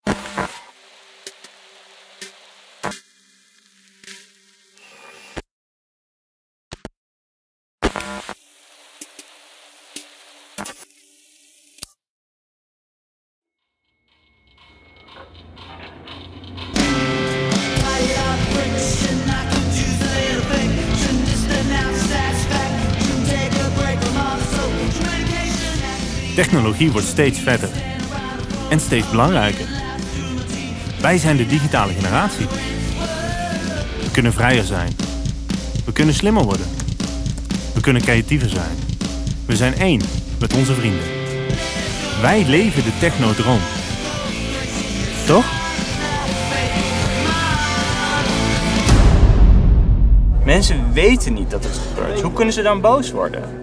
Technologie wordt steeds vetter en steeds belangrijker. Wij zijn de digitale generatie. We kunnen vrijer zijn. We kunnen slimmer worden. We kunnen creatiever zijn. We zijn één met onze vrienden. Wij leven de technodroom. Toch? Mensen weten niet dat het gebeurt. Hoe kunnen ze dan boos worden?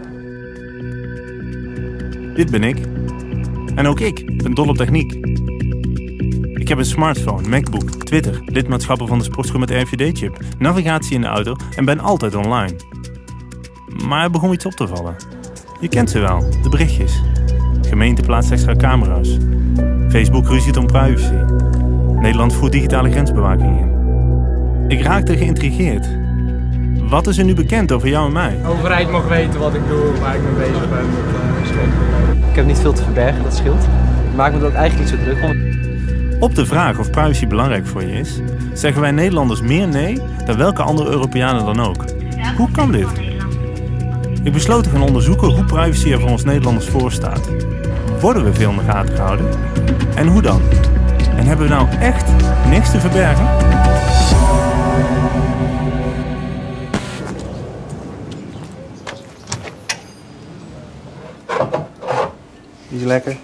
Dit ben ik. En ook ik ben dol op techniek. Ik heb een smartphone, MacBook, Twitter, lidmaatschappen van de sportschool met RFID-chip, navigatie in de auto en ben altijd online. Maar er begon iets op te vallen. Je kent ze wel, de berichtjes. Gemeente plaatst extra camera's. Facebook ruziet om privacy. Nederland voert digitale grensbewaking in. Ik raakte geïntrigeerd. Wat is er nu bekend over jou en mij? De overheid mag weten wat ik doe, waar ik mee bezig ben met school. Ik heb niet veel te verbergen, dat scheelt. Ik maak me er ook eigenlijk niet zo druk om. Op de vraag of privacy belangrijk voor je is, zeggen wij Nederlanders meer nee dan welke andere Europeanen dan ook. Hoe kan dit? Ik besloot te gaan onderzoeken hoe privacy er voor ons Nederlanders voor staat. Worden we veel in de gaten gehouden? En hoe dan? En hebben we nou echt niks te verbergen? Die is lekker.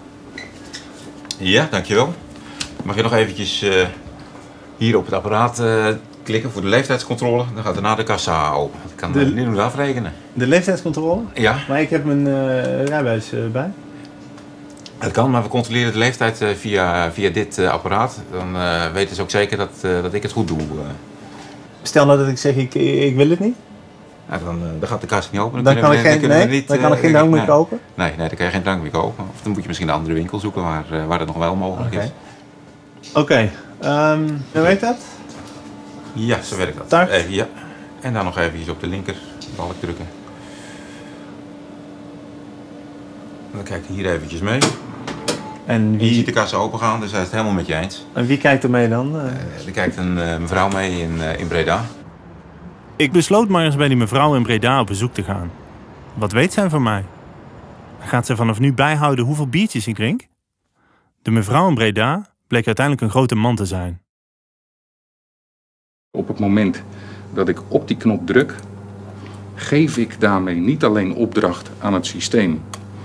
Ja, dankjewel. Mag je nog eventjes hier op het apparaat klikken voor de leeftijdscontrole? Dan gaat daarna de kassa open. Ik kan niet doen afrekenen. De leeftijdscontrole? Ja. Maar ik heb mijn rijbewijs bij. Dat kan, maar we controleren de leeftijd via dit apparaat. Dan weten ze ook zeker dat ik het goed doe. Stel nou dat ik zeg ik wil het niet? Ja, dan gaat de kassa niet open. Dan kan ik geen drank meer kopen? Nee, dan kan je geen drank meer kopen. Of dan moet je misschien een andere winkel zoeken waar dat nog wel mogelijk is. Oké. Hoe werkt dat? Ja, zo werkt dat. Start. Ja. En dan nog even op de linker balk drukken. Dan kijk je hier eventjes mee. En Je ziet de kassa open gaan, dus hij is het helemaal met je eens. En wie kijkt er mee dan? Er kijkt een mevrouw mee in Breda. Ik besloot maar eens bij die mevrouw in Breda op bezoek te gaan. Wat weet zij van mij? Gaat ze vanaf nu bijhouden hoeveel biertjes ik drink? De mevrouw in Breda bleek uiteindelijk een grote man te zijn. Op het moment dat ik op die knop druk, geef ik daarmee niet alleen opdracht aan het systeem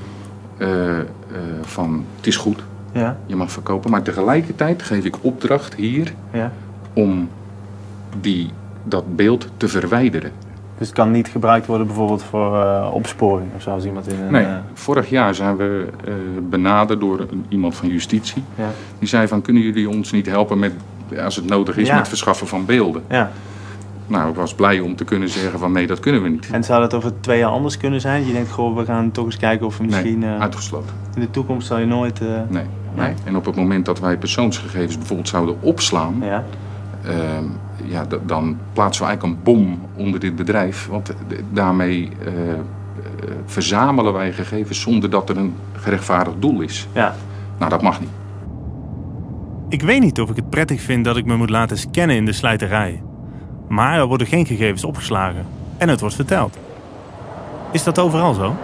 van het is goed, Ja. je mag verkopen, maar tegelijkertijd geef ik opdracht hier Ja. om dat beeld te verwijderen. Dus het kan niet gebruikt worden bijvoorbeeld voor opsporing of zo als iemand in een... Nee, vorig jaar zijn we benaderd door iemand van justitie. Ja. Die zei van, kunnen jullie ons niet helpen met, als het nodig is, Ja. met verschaffen van beelden? Ja. Nou, ik was blij om te kunnen zeggen van nee, dat kunnen we niet. En zou dat over 2 jaar anders kunnen zijn? Je denkt, goh, we gaan toch eens kijken of we misschien... Nee, uitgesloten. In de toekomst zal je nooit... Nee. En op het moment dat wij persoonsgegevens bijvoorbeeld zouden opslaan, Ja. dan plaatsen we eigenlijk een bom onder dit bedrijf. Want daarmee verzamelen wij gegevens zonder dat er een gerechtvaardigd doel is. Ja. Nou, dat mag niet. Ik weet niet of ik het prettig vind dat ik me moet laten scannen in de slijterij. Maar er worden geen gegevens opgeslagen. En het wordt verteld. Is dat overal zo?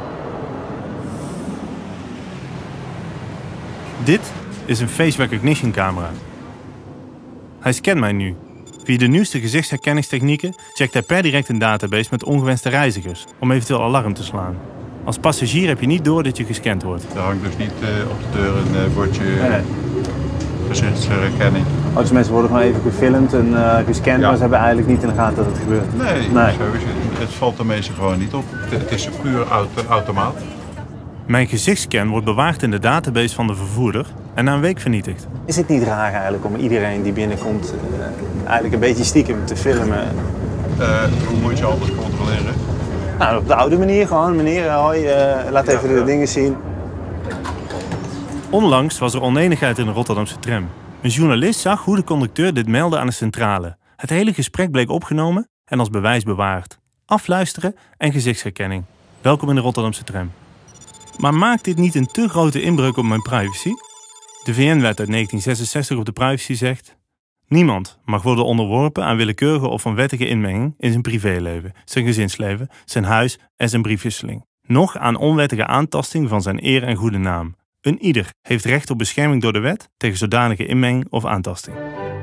Dit is een face recognition camera. Hij scant mij nu. Via de nieuwste gezichtsherkenningstechnieken checkt hij per direct een database met ongewenste reizigers om eventueel alarm te slaan. Als passagier heb je niet door dat je gescand wordt. Er hangt dus niet op de deur een bordje gezichtsherkenning. Als mensen worden gewoon even gefilmd en gescand, maar ze hebben eigenlijk niet in de gaten dat het gebeurt. Nee, sowieso. Het valt de mensen gewoon niet op. Het is een puur automaat. Mijn gezichtsscan wordt bewaard in de database van de vervoerder en na een week vernietigd. Is het niet raar eigenlijk om iedereen die binnenkomt eigenlijk een beetje stiekem te filmen? Hoe moet je altijd controleren? Nou, op de oude manier gewoon. Meneer, hoi, laat even de dingen zien. Onlangs was er onenigheid in de Rotterdamse tram. Een journalist zag hoe de conducteur dit meldde aan de centrale. Het hele gesprek bleek opgenomen en als bewijs bewaard. Afluisteren en gezichtsherkenning. Welkom in de Rotterdamse tram. Maar maakt dit niet een te grote inbreuk op mijn privacy? De VN-wet uit 1966 op de privacy zegt: niemand mag worden onderworpen aan willekeurige of onwettige inmenging in zijn privéleven, zijn gezinsleven, zijn huis en zijn briefwisseling. Noch aan onwettige aantasting van zijn eer en goede naam. Een ieder heeft recht op bescherming door de wet tegen zodanige inmenging of aantasting.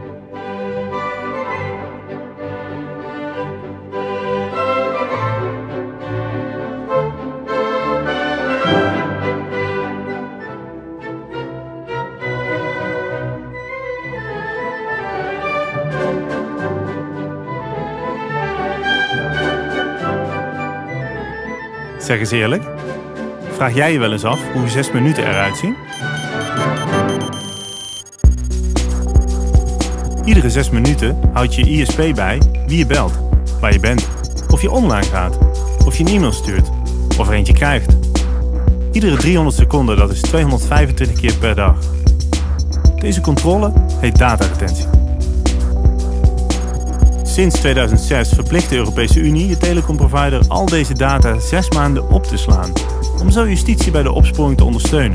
Zeg eens eerlijk, vraag jij je wel eens af hoe 6 minuten eruit zien? Iedere 6 minuten houdt je ISP bij wie je belt, waar je bent, of je online gaat, of je een e-mail stuurt, of er eentje krijgt. Iedere 300 seconden, dat is 225 keer per dag. Deze controle heet dataretentie. Sinds 2006 verplicht de Europese Unie je telecomprovider al deze data 6 maanden op te slaan, om zo justitie bij de opsporing te ondersteunen.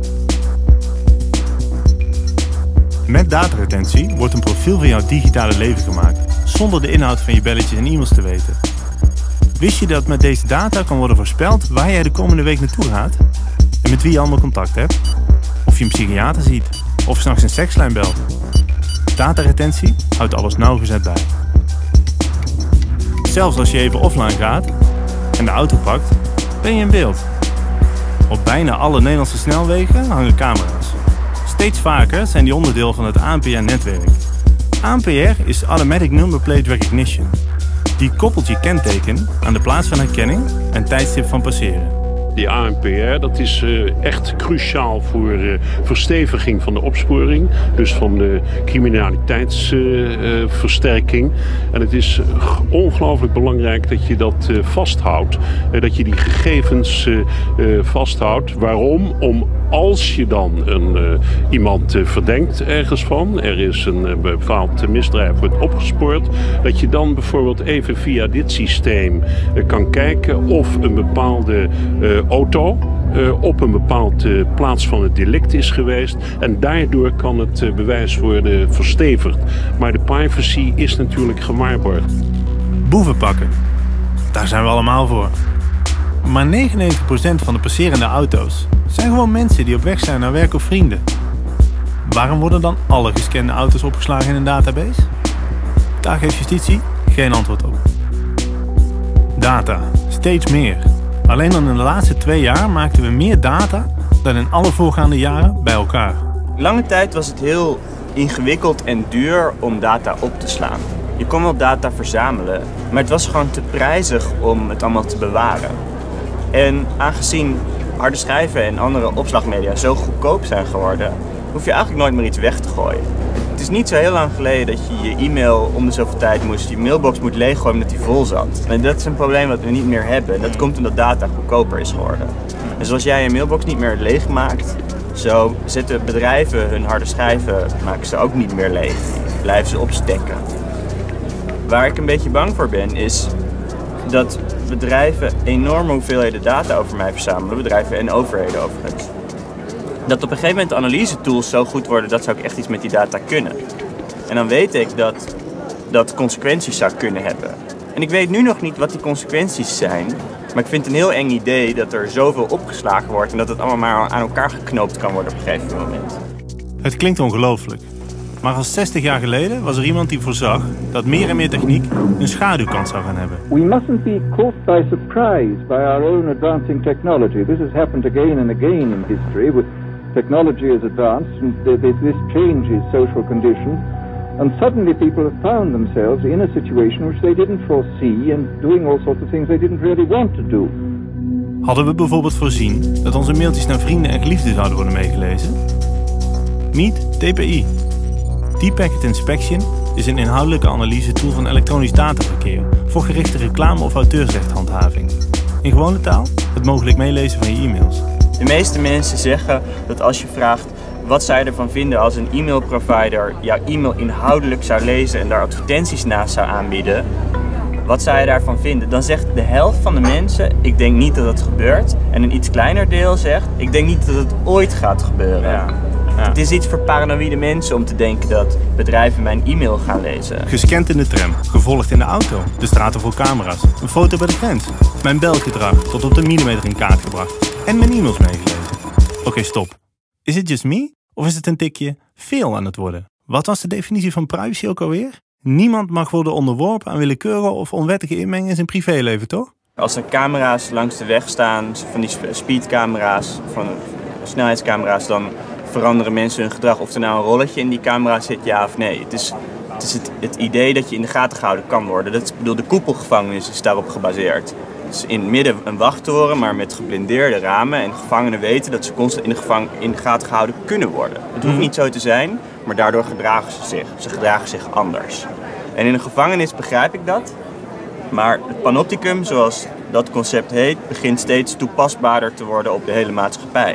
Met dataretentie wordt een profiel van jouw digitale leven gemaakt, zonder de inhoud van je belletjes en e-mails te weten. Wist je dat met deze data kan worden voorspeld waar jij de komende week naartoe gaat? En met wie je allemaal contact hebt? Of je een psychiater ziet? Of 's nachts een sekslijn belt? Dataretentie houdt alles nauwgezet bij. Zelfs als je even offline gaat en de auto pakt, ben je in beeld. Op bijna alle Nederlandse snelwegen hangen camera's. Steeds vaker zijn die onderdeel van het ANPR-netwerk. ANPR is Automatic Number Plate Recognition. Die koppelt je kenteken aan de plaats van herkenning en tijdstip van passeren. Die ANPR, dat is echt cruciaal voor versteviging van de opsporing. Dus van de criminaliteitsversterking. En het is ongelooflijk belangrijk dat je dat vasthoudt. Dat je die gegevens vasthoudt. Waarom? Als je dan iemand verdenkt ergens van, er is een bepaald misdrijf wordt opgespoord, dat je dan bijvoorbeeld even via dit systeem kan kijken of een bepaalde auto op een bepaalde plaats van het delict is geweest en daardoor kan het bewijs worden verstevigd. Maar de privacy is natuurlijk gewaarborgd. Boeven pakken, daar zijn we allemaal voor. Maar 99% van de passerende auto's zijn gewoon mensen die op weg zijn naar werk of vrienden. Waarom worden dan alle gescande auto's opgeslagen in een database? Daar geeft justitie geen antwoord op. Data, steeds meer. Alleen al in de laatste 2 jaar maakten we meer data dan in alle voorgaande jaren bij elkaar. Lange tijd was het heel ingewikkeld en duur om data op te slaan. Je kon wel data verzamelen, maar het was gewoon te prijzig om het allemaal te bewaren. En aangezien harde schijven en andere opslagmedia zo goedkoop zijn geworden, hoef je eigenlijk nooit meer iets weg te gooien. Het is niet zo heel lang geleden dat je je e-mail om de zoveel tijd je mailbox moet leeggooien omdat die vol zat. En dat is een probleem wat we niet meer hebben. En dat komt omdat data goedkoper is geworden. En zoals jij je mailbox niet meer leeg maakt, zo zetten bedrijven hun harde schijven, maken ze ook niet meer leeg. Blijven ze opstekken. Waar ik een beetje bang voor ben, is dat bedrijven enorme hoeveelheden data over mij verzamelen, bedrijven en overheden overigens. Dat op een gegeven moment de analyse-tools zo goed worden, dat zou ik echt iets met die data kunnen. En dan weet ik dat dat consequenties zou kunnen hebben. En ik weet nu nog niet wat die consequenties zijn, maar ik vind het een heel eng idee dat er zoveel opgeslagen wordt en dat het allemaal maar aan elkaar geknoopt kan worden op een gegeven moment. Het klinkt ongelooflijk. Maar al 60 jaar geleden was er iemand die voorzag dat meer en meer techniek een schaduwkant zou gaan hebben. We mustn't be caught by surprise by our own advancing technology. This has happened again and again in history. With technology has advanced and this changes social conditions. And suddenly people have found themselves in a situation which they didn't foresee and doing all sorts of things they didn't really want to do. Hadden we bijvoorbeeld voorzien dat onze mailtjes naar vrienden en geliefden zouden worden meegelezen? Meet DPI. Deep Packet Inspection is een inhoudelijke analyse-tool van elektronisch dataverkeer voor gerichte reclame- of auteursrechthandhaving. In gewone taal het mogelijk meelezen van je e-mails. De meeste mensen zeggen dat als je vraagt wat zou je ervan vinden als een e-mailprovider jouw e-mail inhoudelijk zou lezen en daar advertenties naast zou aanbieden, wat zou je daarvan vinden? Dan zegt de helft van de mensen, ik denk niet dat het gebeurt. En een iets kleiner deel zegt, ik denk niet dat het ooit gaat gebeuren. Ja. Het is iets voor paranoïde mensen om te denken dat bedrijven mijn e-mail gaan lezen. Gescand in de tram, gevolgd in de auto, de straten vol camera's, een foto bij de grens. Mijn belgedrag tot op de millimeter in kaart gebracht en mijn e-mails meegelezen. Oké, stop. Is it just me? Of is het een tikje veel aan het worden? Wat was de definitie van privacy ook alweer? Niemand mag worden onderworpen aan willekeurige of onwettige inmenging in zijn privéleven, toch? Als er camera's langs de weg staan, van die speedcamera's, van snelheidscamera's, dan veranderen mensen hun gedrag. Of er nou een rolletje in die camera zit, ja of nee. Het is het idee dat je in de gaten gehouden kan worden. De koepelgevangenis is daarop gebaseerd. Dus in het midden een wachttoren, maar met geblindeerde ramen. En gevangenen weten dat ze constant in de gaten gehouden kunnen worden. Het hoeft niet zo te zijn, maar daardoor gedragen ze zich. Ze gedragen zich anders. En in een gevangenis begrijp ik dat. Maar het panopticum, zoals dat concept heet, begint steeds toepasbaarder te worden op de hele maatschappij.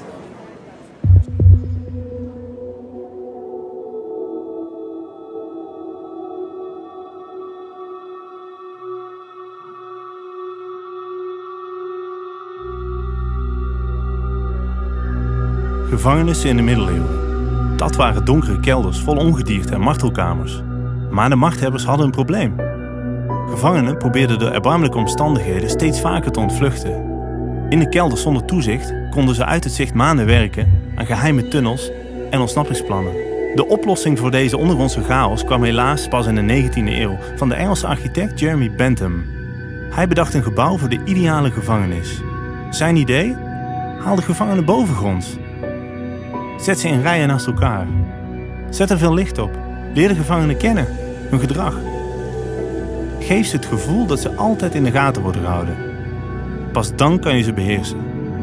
Gevangenissen in de middeleeuwen. Dat waren donkere kelders vol ongedierte en martelkamers. Maar de machthebbers hadden een probleem. Gevangenen probeerden door erbarmelijke omstandigheden steeds vaker te ontvluchten. In de kelders zonder toezicht konden ze uit het zicht maanden werken aan geheime tunnels en ontsnappingsplannen. De oplossing voor deze ondergrondse chaos kwam helaas pas in de 19e eeuw van de Engelse architect Jeremy Bentham. Hij bedacht een gebouw voor de ideale gevangenis. Zijn idee? Haal de gevangenen bovengronds. Zet ze in rijen naast elkaar. Zet er veel licht op. Leer de gevangenen kennen, hun gedrag. Geef ze het gevoel dat ze altijd in de gaten worden gehouden. Pas dan kan je ze beheersen.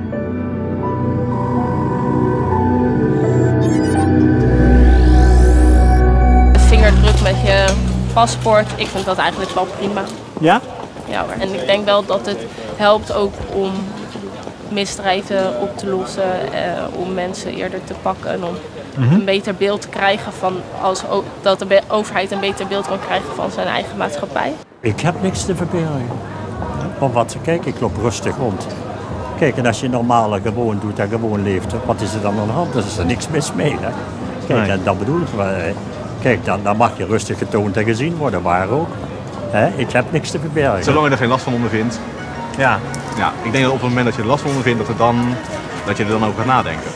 Vingerdruk met je paspoort, ik vind dat eigenlijk wel prima. Ja? Ja hoor. En ik denk wel dat het helpt ook om misdrijven op te lossen, om mensen eerder te pakken en om een beter beeld te krijgen van dat de overheid een beter beeld kan krijgen van zijn eigen maatschappij. Ik heb niks te verbergen. Want kijk, ik loop rustig rond. Kijk, en als je normaal gewoon doet en gewoon leeft, wat is er dan aan de hand? Er is er niks mis mee. Hè? Kijk, en dat bedoel ik. Kijk, dan mag je rustig getoond en gezien worden, waar ook. Ik heb niks te verbergen. Zolang je er geen last van ondervindt. Ja. Ja, ik denk dat op het moment dat je er last van ondervindt, dat je er dan over gaat nadenken.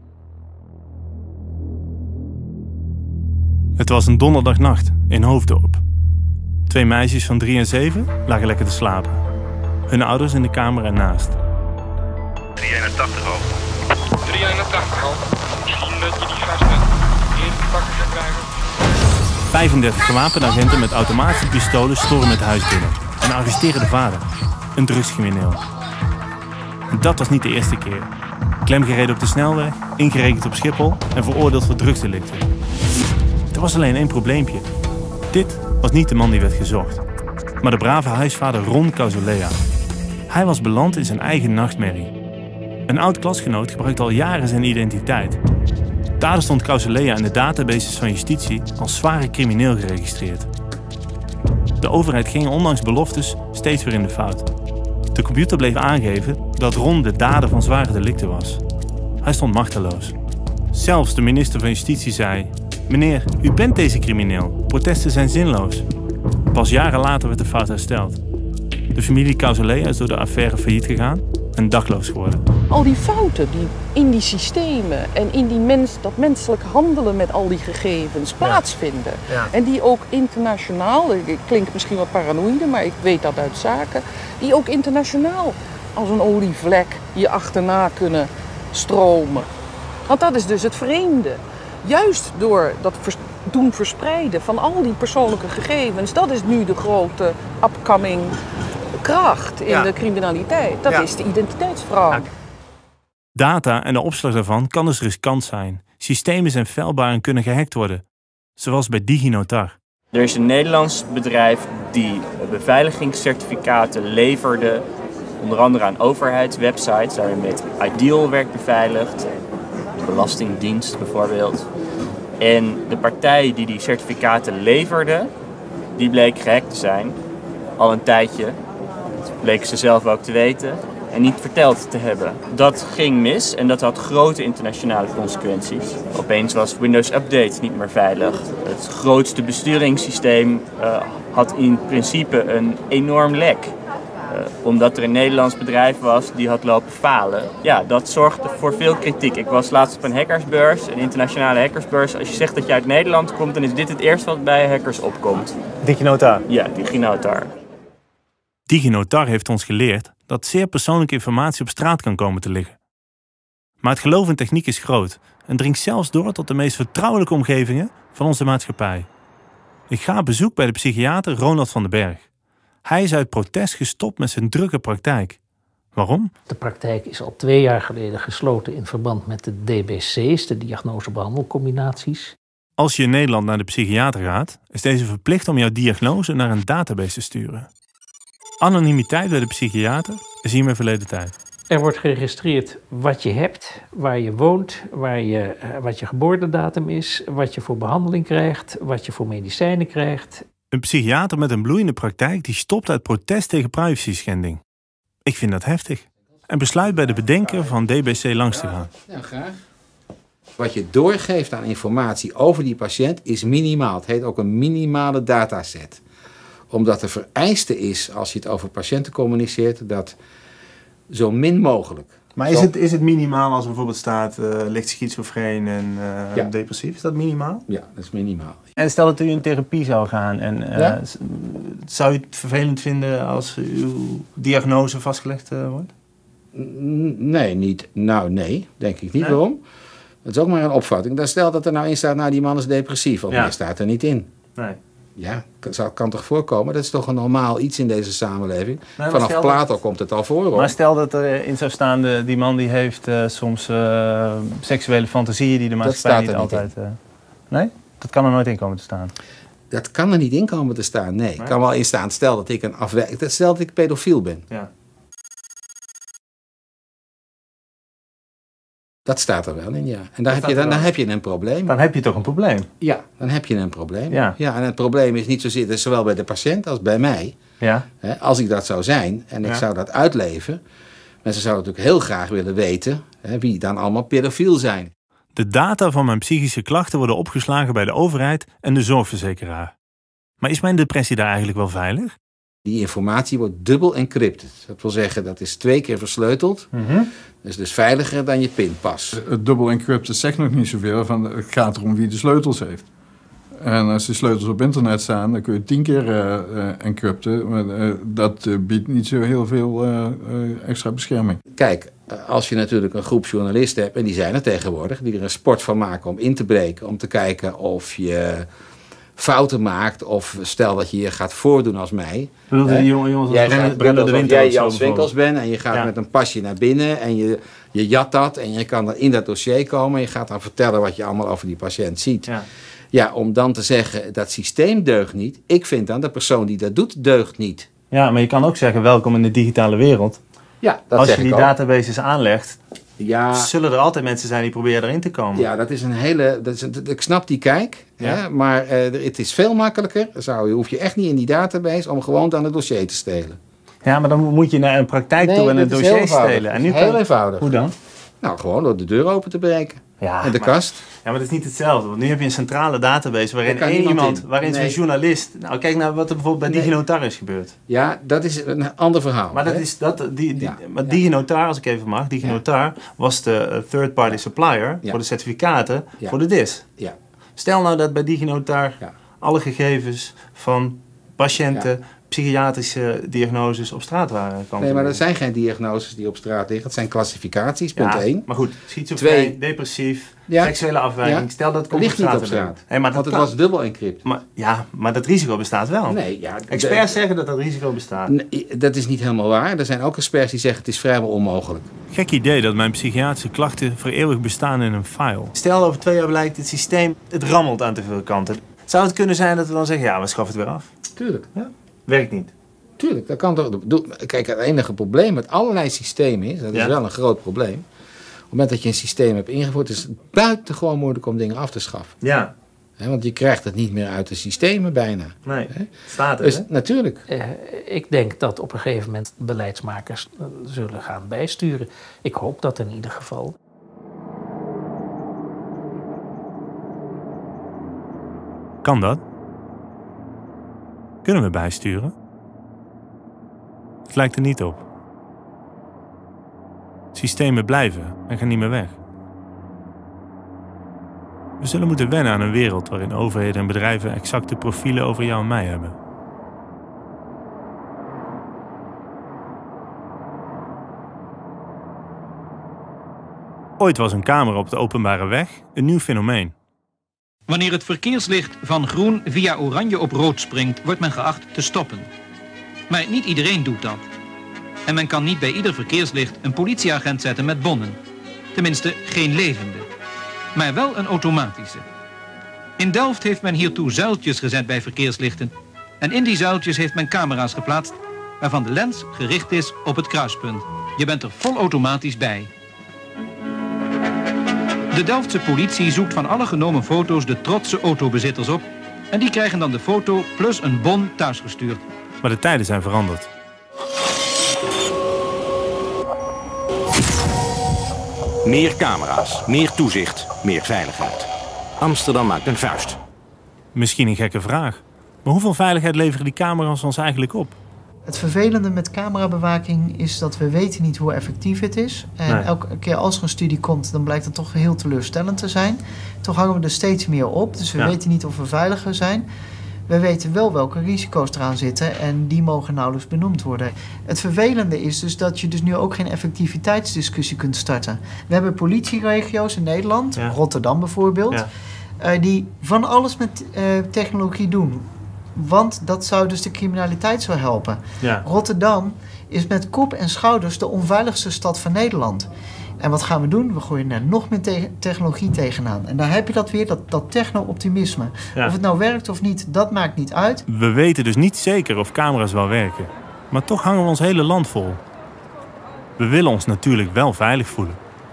Het was een donderdagnacht in Hoofddorp. 2 meisjes van 3 en 7 lagen lekker te slapen. Hun ouders in de kamer ernaast. 381 al. 381 al. Misschien dat je die gasten eerder te pakken gaat krijgen. 35 gewapende agenten met automatische pistolen stormen het huis binnen en arresteren de vader, een drugscrimineel. En dat was niet de eerste keer. Klemgereden op de snelweg, ingerekend op Schiphol en veroordeeld voor drugsdelicten. Er was alleen één probleempje. Dit was niet de man die werd gezocht, maar de brave huisvader Ron Causolea. Hij was beland in zijn eigen nachtmerrie. Een oud klasgenoot gebruikte al jaren zijn identiteit. Daardoor stond Causolea in de databases van justitie als zware crimineel geregistreerd. De overheid ging ondanks beloftes steeds weer in de fout. De computer bleef aangeven dat Ron de dader van zware delicten was. Hij stond machteloos. Zelfs de minister van Justitie zei: "Meneer, u bent deze crimineel. Protesten zijn zinloos." Pas jaren later werd de fout hersteld. De familie Causolea is door de affaire failliet gegaan en dakloos geworden. Al die fouten die in die systemen en in dat menselijk handelen met al die gegevens plaatsvinden. Ja. En die ook internationaal, ik klink misschien wat paranoïde, maar ik weet dat uit zaken, die ook internationaal als een olievlek je achterna kunnen stromen. Want dat is dus het vreemde. Juist door dat doen verspreiden van al die persoonlijke gegevens, dat is nu de grote upcoming kracht in de criminaliteit. Dat is de identiteitsfraude. Data en de opslag daarvan kan dus riskant zijn. Systemen zijn feilbaar en kunnen gehackt worden. Zoals bij DigiNotar. Er is een Nederlands bedrijf die beveiligingscertificaten leverde onder andere aan overheidswebsites. Daarin werd Ideal werd beveiligd, de Belastingdienst bijvoorbeeld. En de partij die die certificaten leverde, die bleek gehackt te zijn. Al een tijdje. Dat bleken ze zelf ook te weten. En niet verteld te hebben. Dat ging mis en dat had grote internationale consequenties. Opeens was Windows Update niet meer veilig. Het grootste besturingssysteem had in principe een enorm lek. Omdat er een Nederlands bedrijf was die had lopen falen. Ja, dat zorgde voor veel kritiek. Ik was laatst op een hackersbeurs, een internationale hackersbeurs. Als je zegt dat je uit Nederland komt, dan is dit het eerste wat bij hackers opkomt. DigiNotar? Ja, DigiNotar. DigiNotar heeft ons geleerd dat zeer persoonlijke informatie op straat kan komen te liggen. Maar het geloof in techniek is groot en dringt zelfs door tot de meest vertrouwelijke omgevingen van onze maatschappij. Ik ga op bezoek bij de psychiater Ronald van den Berg. Hij is uit protest gestopt met zijn drukke praktijk. Waarom? De praktijk is al 2 jaar geleden gesloten in verband met de DBC's, de diagnose-behandelcombinaties. Als je in Nederland naar de psychiater gaat, is deze verplicht om jouw diagnose naar een database te sturen. Anonimiteit bij de psychiater is hiermee verleden tijd. Er wordt geregistreerd wat je hebt, waar je woont, wat je geboortedatum is, wat je voor behandeling krijgt, wat je voor medicijnen krijgt. Een psychiater met een bloeiende praktijk die stopt uit protest tegen privacy-schending. Ik vind dat heftig. En besluit bij de bedenker van DBC langs te gaan. Ja, graag. Wat je doorgeeft aan informatie over die patiënt is minimaal. Het heet ook een minimale dataset. Omdat de vereiste is, als je het over patiënten communiceert, dat zo min mogelijk. Maar is het minimaal als er bijvoorbeeld staat licht schizofreen en depressief? Is dat minimaal? Ja, dat is minimaal. En stel dat u in therapie zou gaan en zou u het vervelend vinden als uw diagnose vastgelegd wordt? Nee, niet. Nou, nee, denk ik niet. Nee? Waarom? Dat is ook maar een opvatting. Dan stel dat er nou in staat, nou die man is depressief, want meer staat er niet in. Nee. Ja, kan toch voorkomen? Dat is toch een normaal iets in deze samenleving. Nee, vanaf Plato komt het al voor. Hoor. Maar stel dat er in zou staan, die man die heeft soms seksuele fantasieën die de maatschappij niet altijd... Nee? Dat kan er nooit in komen te staan? Dat kan er niet in komen te staan, nee. Het kan wel in staan, stel dat ik pedofiel ben. Ja. Dat staat er wel in, ja. En dan heb je een probleem. Dan heb je toch een probleem? Ja, dan heb je een probleem. Ja. En het probleem is niet zozeer, zowel bij de patiënt als bij mij. Ja. Als ik dat zou zijn en ik zou dat uitleven. Mensen zouden natuurlijk heel graag willen weten wie dan allemaal pedofiel zijn. De data van mijn psychische klachten worden opgeslagen bij de overheid en de zorgverzekeraar. Maar is mijn depressie daar eigenlijk wel veilig? Die informatie wordt dubbel encrypted. Dat wil zeggen, dat is 2 keer versleuteld. Dat is dus veiliger dan je pinpas. Het dubbel encrypted zegt nog niet zoveel. Het gaat erom wie de sleutels heeft. En als de sleutels op internet staan, dan kun je 10 keer encrypten. Maar dat biedt niet zo heel veel extra bescherming. Kijk, als je natuurlijk een groep journalisten hebt, en die zijn er tegenwoordig, die er een sport van maken om in te breken, om te kijken of je fouten maakt, of stel dat je je gaat voordoen als mij. Die jongens jij Jan Swinkels bent en je gaat met een pasje naar binnen en je jat dat en je kan dan in dat dossier komen en je gaat dan vertellen wat je allemaal over die patiënt ziet. Ja, om dan te zeggen, dat systeem deugt niet. Ik vind dan, de persoon die dat doet, deugt niet. Ja, maar je kan ook zeggen, welkom in de digitale wereld. Ja, dat als zeg je die ik ook. databases aanlegt, ja, zullen er altijd mensen zijn die proberen erin te komen. Ja, dat is een hele... ik snap die kijk, maar het is veel makkelijker. Hoef je echt niet in die database om gewoon dan het dossier te stelen. Ja, maar dan moet je naar een praktijk toe en het dossier stelen. En nu heel eenvoudig. Hoe dan? Nou, gewoon door de deur open te breken. En de kast. Ja, maar dat is niet hetzelfde. Want nu heb je een centrale database waarin zo'n journalist... Nou, kijk naar wat er bijvoorbeeld bij DigiNotar is gebeurd. Ja, dat is een ander verhaal. Maar DigiNotar, als ik even mag, DigiNotar was de third-party supplier voor de certificaten voor de DIS. Ja. Stel nou dat bij DigiNotar alle gegevens van patiënten, psychiatrische diagnoses op straat waren. Nee, maar er zijn geen diagnoses die op straat liggen. Het zijn klassificaties, punt 1. Maar goed, schizofreen, depressief, seksuele afwijking. Stel dat het komt ligt niet op straat. Hey, maar want het was dubbel encrypt. Maar dat risico bestaat wel. Nee, experts zeggen dat dat risico bestaat. Nee, dat is niet helemaal waar. Er zijn ook experts die zeggen het is vrijwel onmogelijk. Gek idee dat mijn psychiatrische klachten voor eeuwig bestaan in een file. Stel over 2 jaar blijkt het systeem, het rammelt aan te veel kanten. Zou het kunnen zijn dat we dan zeggen, we schaffen het weer af? Tuurlijk. Ja? Werkt niet. Tuurlijk, dat kan toch. Kijk, het enige probleem met allerlei systemen is, dat is wel een groot probleem. Op het moment dat je een systeem hebt ingevoerd, is het buitengewoon moeilijk om dingen af te schaffen. Ja. Want je krijgt het niet meer uit de systemen bijna. Nee, staat er. Dus natuurlijk. Ik denk dat op een gegeven moment beleidsmakers zullen gaan bijsturen. Ik hoop dat in ieder geval. Kan dat? Kunnen we bijsturen? Het lijkt er niet op. Systemen blijven en gaan niet meer weg. We zullen moeten wennen aan een wereld waarin overheden en bedrijven exacte profielen over jou en mij hebben. Ooit was een camera op de openbare weg een nieuw fenomeen. Wanneer het verkeerslicht van groen via oranje op rood springt, wordt men geacht te stoppen. Maar niet iedereen doet dat. En men kan niet bij ieder verkeerslicht een politieagent zetten met bonnen. Tenminste, geen levende. Maar wel een automatische. In Delft heeft men hiertoe zuiltjes gezet bij verkeerslichten. En in die zuiltjes heeft men camera's geplaatst waarvan de lens gericht is op het kruispunt. Je bent er volautomatisch bij. De Delftse politie zoekt van alle genomen foto's de trotse autobezitters op. En die krijgen dan de foto plus een bon thuisgestuurd. Maar de tijden zijn veranderd. Meer camera's, meer toezicht, meer veiligheid. Amsterdam maakt een vuist. Misschien een gekke vraag. Maar hoeveel veiligheid leveren die camera's ons eigenlijk op? Het vervelende met camerabewaking is dat we weten niet hoe effectief het is. En elke keer als er een studie komt, dan blijkt het toch heel teleurstellend te zijn. Toch hangen we er steeds meer op, dus we weten niet of we veiliger zijn. We weten wel welke risico's eraan zitten en die mogen nauwelijks benoemd worden. Het vervelende is dus dat je dus nu ook geen effectiviteitsdiscussie kunt starten. We hebben politieregio's in Nederland, Rotterdam bijvoorbeeld, die van alles met technologie doen. Want dat zou dus de criminaliteit zo helpen. Ja. Rotterdam is met kop en schouders de onveiligste stad van Nederland. En wat gaan we doen? We gooien er nog meer technologie tegenaan. En daar heb je dat weer, dat techno-optimisme. Ja. Of het nou werkt of niet, dat maakt niet uit. We weten dus niet zeker of camera's wel werken. Maar toch hangen we ons hele land vol. We willen ons natuurlijk wel veilig voelen.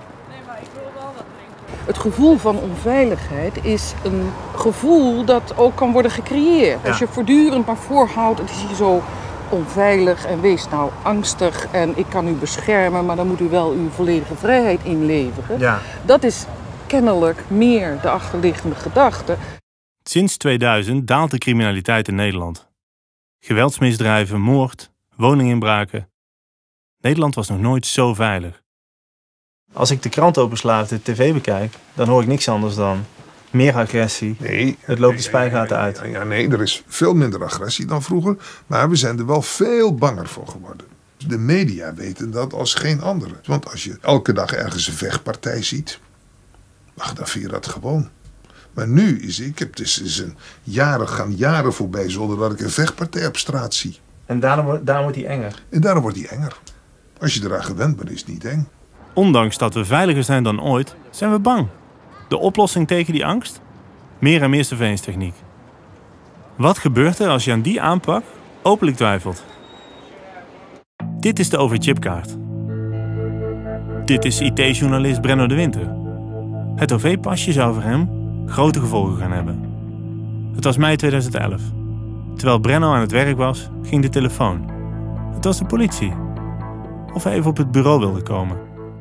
Het gevoel van onveiligheid is een gevoel dat ook kan worden gecreëerd. Ja. Als je voortdurend maar voorhoudt, het is hier zo onveilig en wees nou angstig en ik kan u beschermen, maar dan moet u wel uw volledige vrijheid inleveren. Ja. Dat is kennelijk meer de achterliggende gedachte. Sinds 2000 daalt de criminaliteit in Nederland. Geweldsmisdrijven, moord, woninginbraken. Nederland was nog nooit zo veilig. Als ik de krant opensla of de tv bekijk, dan hoor ik niks anders dan meer agressie. Nee. Het loopt de spijgaten uit. Nee, er is veel minder agressie dan vroeger, maar we zijn er wel veel banger voor geworden. De media weten dat als geen andere. Want als je elke dag ergens een vechtpartij ziet, dan vind je dat gewoon. Maar nu gaan jaren voorbij zonder dat ik een vechtpartij op straat zie. En daarom wordt die enger? En daarom wordt die enger. Als je eraan gewend bent, is het niet eng. Ondanks dat we veiliger zijn dan ooit, zijn we bang. De oplossing tegen die angst? Meer en meer surveillancetechniek. Wat gebeurt er als je aan die aanpak openlijk twijfelt? Dit is de OV-chipkaart. Dit is IT-journalist Brenno de Winter. Het OV-pasje zou voor hem grote gevolgen gaan hebben. Het was mei 2011. Terwijl Brenno aan het werk was, ging de telefoon. Het was de politie. Of hij even op het bureau wilde komen.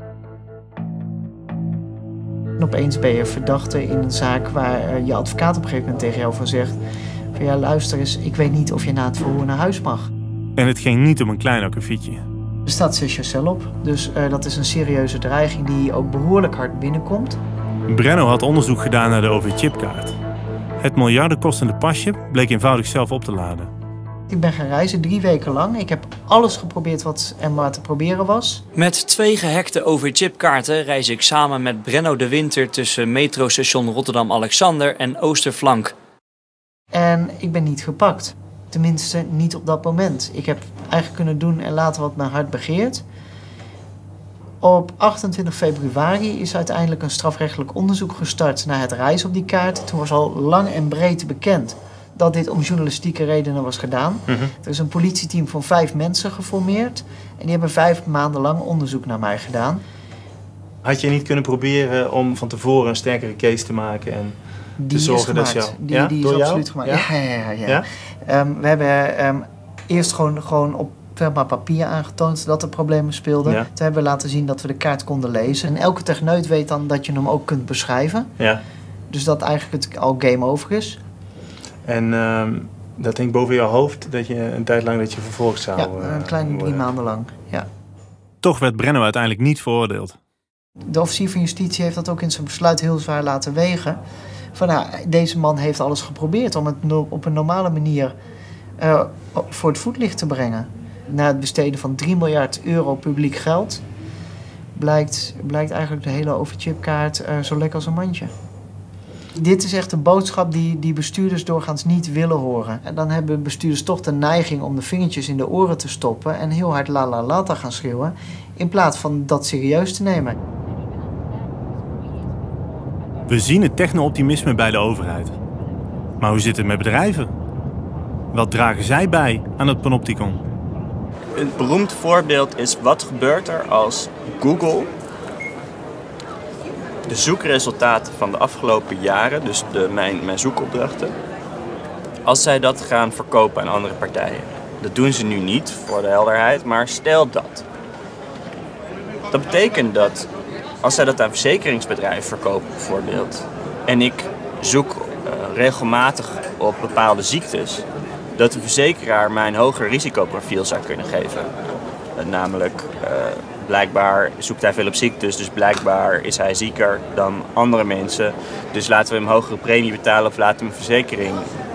En opeens ben je verdachte in een zaak waar je advocaat op een gegeven moment tegen jou van zegt van ja, luister eens, ik weet niet of je na het verhoor naar huis mag. En het ging niet om een klein akkefietje. Er staat 6 jaar cel op, dus dat is een serieuze dreiging die ook behoorlijk hard binnenkomt. Brenno had onderzoek gedaan naar de OV-chipkaart. Het miljardenkostende pasje bleek eenvoudig zelf op te laden. Ik ben gaan reizen 3 weken lang. Ik heb alles geprobeerd wat er maar te proberen was. Met 2 gehackte OV-chipkaarten reis ik samen met Brenno de Winter tussen metrostation Rotterdam-Alexander en Oosterflank. En ik ben niet gepakt. Tenminste, niet op dat moment. Ik heb eigenlijk kunnen doen en laten wat mijn hart begeert. Op 28 februari is uiteindelijk een strafrechtelijk onderzoek gestart naar het reizen op die kaart. Toen was al lang en breed bekend dat dit om journalistieke redenen was gedaan. Er is een politieteam van 5 mensen geformeerd. En die hebben 5 maanden lang onderzoek naar mij gedaan. Had je niet kunnen proberen om van tevoren een sterkere case te maken en te zorgen dat jou... Die is absoluut gemaakt. Ja. We hebben eerst gewoon op papier aangetoond dat er problemen speelden. Toen hebben we laten zien dat we de kaart konden lezen. En elke techneut weet dan dat je hem ook kunt beschrijven. Ja. Dus dat eigenlijk het al game over is. En dat hing boven jouw hoofd, dat je een tijd lang dat je vervolgd zou... Ja, een kleine 3 maanden lang, ja. Toch werd Brenno uiteindelijk niet veroordeeld. De officier van justitie heeft dat ook in zijn besluit heel zwaar laten wegen. Van deze man heeft alles geprobeerd om het op een normale manier voor het voetlicht te brengen. Na het besteden van 3 miljard euro publiek geld blijkt eigenlijk de hele overchipkaart zo lekker als een mandje. Dit is echt een boodschap die bestuurders doorgaans niet willen horen. En dan hebben bestuurders toch de neiging om de vingertjes in de oren te stoppen en heel hard la la la te gaan schreeuwen, in plaats van dat serieus te nemen. We zien het techno-optimisme bij de overheid. Maar hoe zit het met bedrijven? Wat dragen zij bij aan het Panopticon? Een beroemd voorbeeld is wat gebeurt er als Google de zoekresultaten van de afgelopen jaren, dus mijn zoekopdrachten, als zij dat gaan verkopen aan andere partijen. Dat doen ze nu niet, voor de helderheid, maar stel dat. Dat betekent dat als zij dat aan verzekeringsbedrijven verkopen bijvoorbeeld, en ik zoek regelmatig op bepaalde ziektes, dat de verzekeraar mij een hoger risicoprofiel zou kunnen geven. Namelijk, blijkbaar zoekt hij veel op ziektes, dus blijkbaar is hij zieker dan andere mensen. Dus laten we hem een hogere premie betalen of laten we een verzekering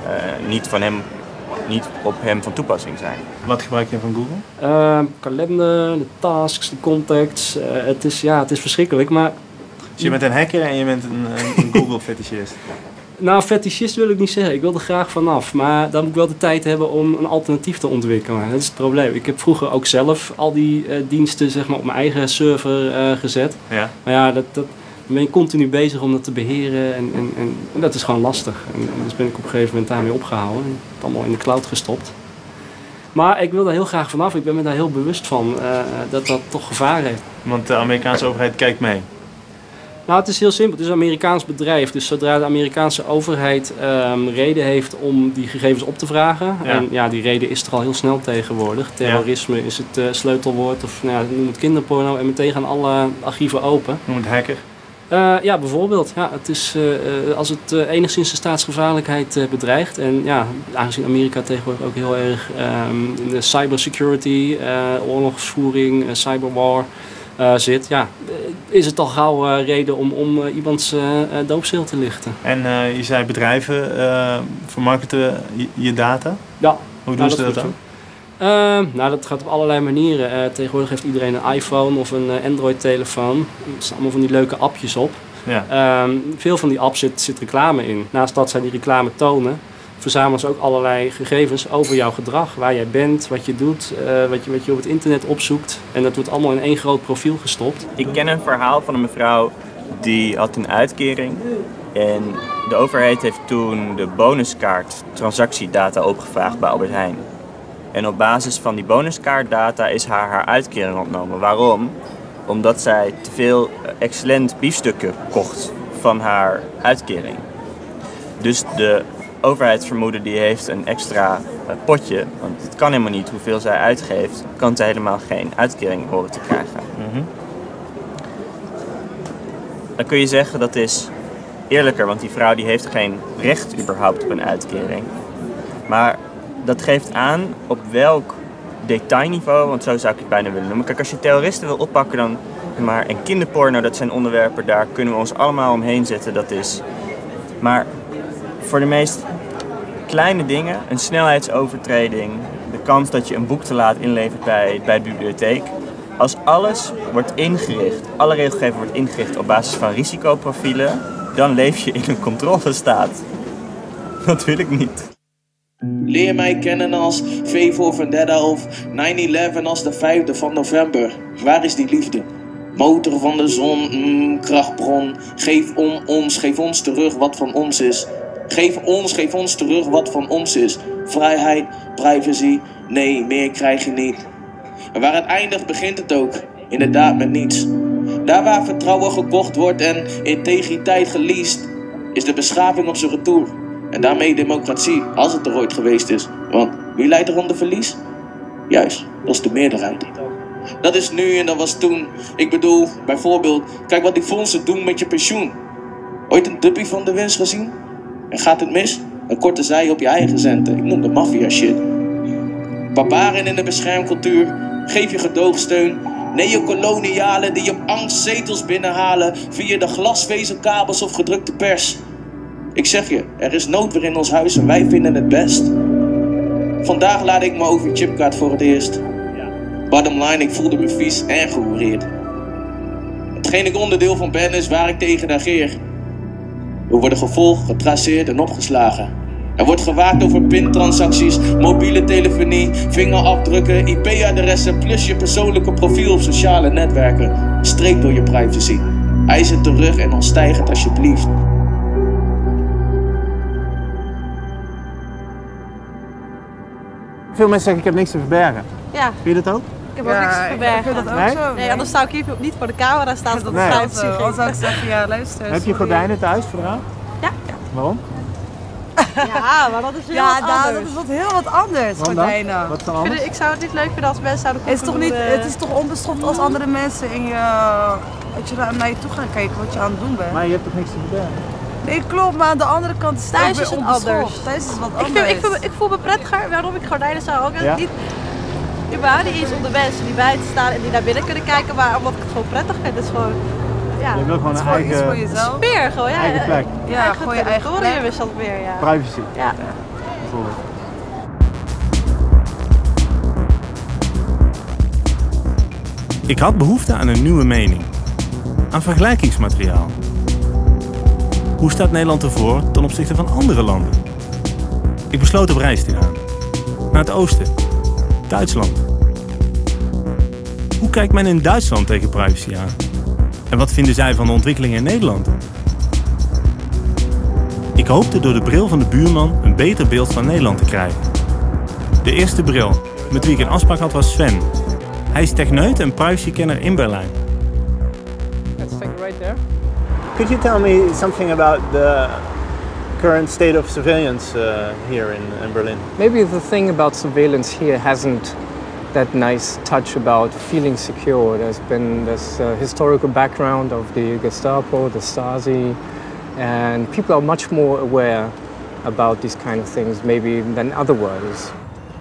niet op hem van toepassing zijn. Wat gebruik je van Google? Kalender, de tasks, de contacts. Het is verschrikkelijk, maar... Dus je bent een hacker en je bent een Google-fetischist? Nou, fetischist wil ik niet zeggen. Ik wil er graag vanaf. Maar dan moet ik wel de tijd hebben om een alternatief te ontwikkelen. Dat is het probleem. Ik heb vroeger ook zelf al die diensten zeg maar, op mijn eigen server gezet. Ja. Maar ja, dan ben je continu bezig om dat te beheren. En dat is gewoon lastig. En dus ben ik op een gegeven moment daarmee opgehouden. En het allemaal in de cloud gestopt. Maar ik wil daar heel graag vanaf. Ik ben me daar heel bewust van dat dat toch gevaar heeft. Want de Amerikaanse overheid kijkt mee? Nou, het is heel simpel. Het is een Amerikaans bedrijf. Dus zodra de Amerikaanse overheid reden heeft om die gegevens op te vragen. Ja. En ja, die reden is er al heel snel tegenwoordig. Terrorisme is het sleutelwoord. Of noem het kinderporno. En meteen gaan alle archieven open. Noem het hacker. Ja, bijvoorbeeld. Ja, het is, als het enigszins de staatsgevaarlijkheid bedreigt. En ja, aangezien Amerika tegenwoordig ook heel erg in de cybersecurity, oorlogsvoering, cyberwar zit, ja, is het al gauw reden om iemands doopseel te lichten. En je zei bedrijven vermarkten je data? Ja. Hoe doen ze dat dan? Nou, dat gaat op allerlei manieren. Tegenwoordig heeft iedereen een iPhone of een Android-telefoon. Er staan allemaal van die leuke appjes op. Ja. Veel van die apps zit reclame in. Naast dat zij die reclame tonen, verzamelen ze ook allerlei gegevens over jouw gedrag. Waar jij bent, wat je doet, wat je op het internet opzoekt. En dat wordt allemaal in één groot profiel gestopt. Ik ken een verhaal van een mevrouw die had een uitkering. En de overheid heeft toen de bonuskaart transactiedata opgevraagd bij Albert Heijn. En op basis van die bonuskaartdata is haar uitkering ontnomen. Waarom? Omdat zij te veel excellent biefstukken kocht van haar uitkering. Dus de overheidsvermoeden die heeft een extra potje, want het kan helemaal niet hoeveel zij uitgeeft, kan zij helemaal geen uitkering horen te krijgen. Dan kun je zeggen dat is eerlijker, want die vrouw die heeft geen recht überhaupt op een uitkering. Maar dat geeft aan op welk detailniveau, want zo zou ik het bijna willen noemen. Kijk, als je terroristen wil oppakken, dan maar en kinderporno, dat zijn onderwerpen, daar kunnen we ons allemaal omheen zetten, dat is. Maar voor de meest kleine dingen, een snelheidsovertreding, de kans dat je een boek te laat inlevert bij de bibliotheek. Als alles wordt ingericht, alle regelgeving wordt ingericht op basis van risicoprofielen, dan leef je in een controlestaat. Dat wil ik niet. Leer mij kennen als V voor Vendetta of 9/11 als de 5e van november. Waar is die liefde? Motor van de zon, krachtbron. Geef ons terug wat van ons is. Geef ons terug wat van ons is. Vrijheid, privacy, nee, meer krijg je niet. En waar het eindigt, begint het ook. Inderdaad met niets. Daar waar vertrouwen gekocht wordt en integriteit geleased, is de beschaving op zijn retour. En daarmee democratie, als het er ooit geweest is. Want wie leidt er onder verlies? Juist, dat is de meerderheid. Dat is nu en dat was toen. Ik bedoel, bijvoorbeeld, kijk wat die fondsen doen met je pensioen. Ooit een duppie van de winst gezien? En gaat het mis? Dan korten zij op je eigen centen. Ik noem de maffia shit. Barbaren in de beschermcultuur. Geef je gedoogsteun. Neocolonialen die op angst zetels binnenhalen via de glasvezelkabels of gedrukte pers. Ik zeg je, er is nood weer in ons huis en wij vinden het best. Vandaag laat ik me over chipkaart voor het eerst. Bottom line, ik voelde me vies en gehoereerd. Hetgeen ik onderdeel van ben is waar ik tegen negeer. We worden gevolgd, getraceerd en opgeslagen. Er wordt gewaakt over pintransacties, mobiele telefonie, vingerafdrukken, IP-adressen plus je persoonlijke profiel op sociale netwerken. Streep door je privacy. Eis het terug en ontstijg het alsjeblieft. Veel mensen zeggen ik heb niks te verbergen. Ja. Vind je dat ook? Ik heb ook niks te verbergen. Ik vind dat ook zo. Nee, anders zou ik hier niet voor de camera staan. Dat nee. privacy. Anders zou ik zeggen, ja luister. Heb je gordijnen thuis voor de raam? Ja. Waarom? Ja, maar dat is heel wat anders. Dat is heel wat anders, gordijnen. Wat is dan anders? Ik zou het niet leuk vinden als mensen zouden Het is toch onbeschoft als andere mensen dat je naar je toe gaan kijken wat je aan het doen bent. Maar je hebt toch niks te verbergen? Nee, klopt, maar aan de andere kant is het thuis ook is weer het onbeschoft. anders. Thuis is wat anders. Ik voel me prettiger waarom ik gordijnen zou ook niet überhaupt niet eens onder mensen die buiten staan en die naar binnen kunnen kijken, maar omdat ik het gewoon prettig vind. Het is gewoon, ja. Je wil gewoon een eigen iets voor jezelf. Sfeer, gewoon, ja. Eigen plek. Ja, gewoon je eigen plek. Is dat weer, ja. Privacy. Ja. Bijvoorbeeld. Ik had behoefte aan een nieuwe mening. Aan vergelijkingsmateriaal. Hoe staat Nederland ervoor ten opzichte van andere landen? Ik besloot op reis te gaan. Naar het oosten. Duitsland. Hoe kijkt men in Duitsland tegen privacy aan? En wat vinden zij van de ontwikkelingen in Nederland? Ik hoopte door de bril van de buurman een beter beeld van Nederland te krijgen. De eerste bril, met wie ik een afspraak had, was Sven. Hij is techneut en privacykenner in Berlijn. Let's take it right there. Could you tell me something about the current state of surveillance here in Berlin? Maybe the thing about surveillance here hasn't that nice touch about feeling secure. There's been this historical background of the Gestapo, the Stasi, and people are much more aware about these kind of things maybe than otherwise.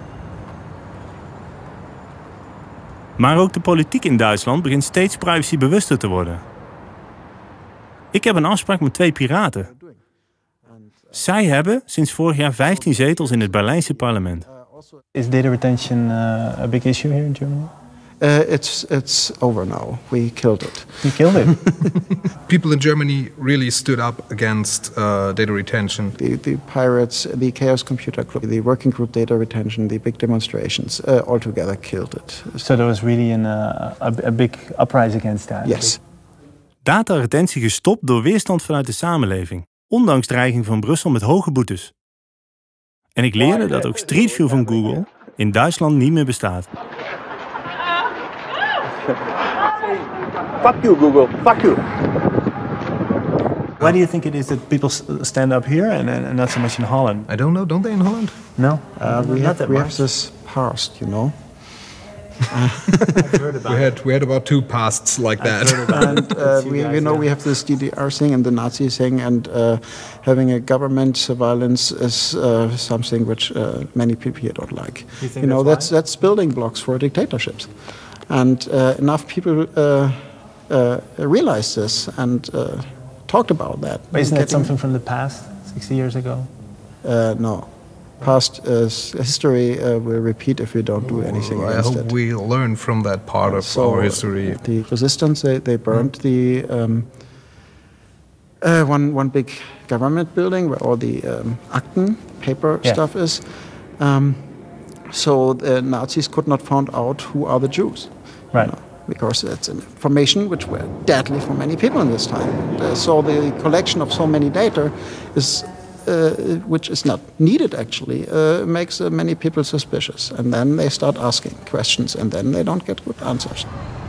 Maar ook de politiek in Duitsland begint steeds privacybewuster te worden. Ik heb een afspraak met 2 piraten. Zij hebben sinds vorig jaar 15 zetels in het Berlijnse parlement. Is data retention a big issue here in Germany? It's over now. We killed it. You killed it? People in Germany really stood up against data retention. The pirates, the Chaos Computer Club, the working group data retention, the big demonstrations, all together killed it. So there was really a big uprising against that? Yes. Dataretentie gestopt door weerstand vanuit de samenleving, ondanks dreiging van Brussel met hoge boetes. En ik leerde dat ook Street View van Google in Duitsland niet meer bestaat. Fuck you, Google. Fuck you. Why do you think it is that people stand up here and not so much in Holland? I don't know. Don't they in Holland? No. We have this past, you know. I've heard about we had about 2 pasts like that. And we have this DDR thing and the Nazi thing, and having a government surveillance is something which many people here don't like. You know, that's building blocks for dictatorships, and enough people realized this and talked about that. But isn't that something from the past, 60 years ago? No. Past history will repeat if we don't do anything against it. I hope we learn from that part of our history. The resistance, they burned the one big government building where all the Akten paper stuff is. So the Nazis could not find out who are the Jews. Right. You know, because it's information which were deadly for many people in this time. So the collection of so many data is which is not needed actually, makes many people suspicious. And then they start asking questions and then they don't get good answers.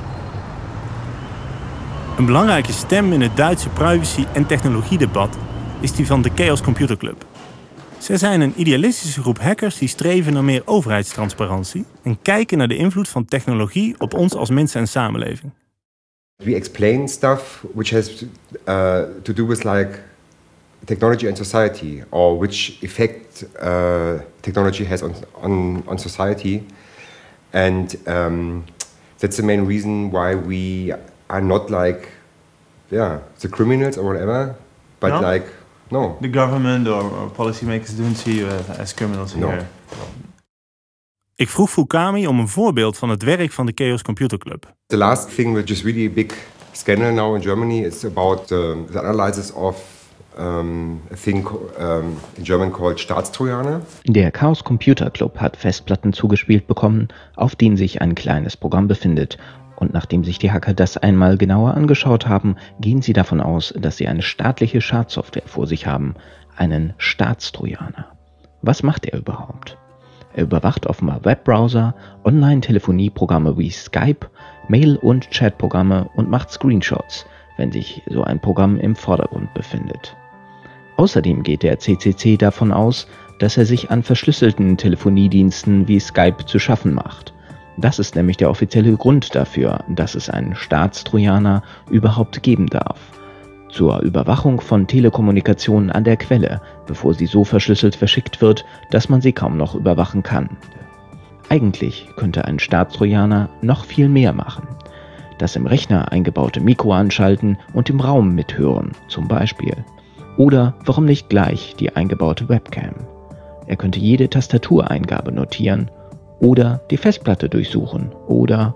Een belangrijke stem in het Duitse privacy- en technologiedebat is die van de Chaos Computer Club. Zij zijn een idealistische groep hackers die streven naar meer overheidstransparantie en kijken naar de invloed van technologie op ons als mensen en samenleving. We explain stuff which has to do with like technology and society, or which effect technology has on society, and that's the main reason why we are not like the criminals or whatever, but no? like no. The government or policymakers don't see you as criminals here. No. Ik vroeg Fukami om een voorbeeld van het werk van de Chaos Computer Club. The last thing which is really a big scandal now in Germany is about the analysis of a thing in German called Staatstrojaner. Der Chaos Computer Club hat Festplatten zugespielt bekommen, auf denen sich ein kleines Programm befindet. Und nachdem sich die Hacker das einmal genauer angeschaut haben, gehen sie davon aus, dass sie eine staatliche Schadsoftware vor sich haben, einen Staatstrojaner. Was macht er überhaupt? Er überwacht offenbar Webbrowser, Online-Telefonieprogramme wie Skype, Mail- und Chatprogramme und macht Screenshots, wenn sich so ein Programm im Vordergrund befindet. Außerdem geht der CCC davon aus, dass er sich an verschlüsselten Telefoniediensten wie Skype zu schaffen macht. Das ist nämlich der offizielle Grund dafür, dass es einen Staatstrojaner überhaupt geben darf. Zur Überwachung von Telekommunikationen an der Quelle, bevor sie so verschlüsselt verschickt wird, dass man sie kaum noch überwachen kann. Eigentlich könnte ein Staatstrojaner noch viel mehr machen. Das im Rechner eingebaute Mikro anschalten und im Raum mithören, zum Beispiel. Oder warum nicht gleich die eingebaute Webcam? Er könnte jede Tastatureingabe notieren oder die Festplatte durchsuchen. Oder.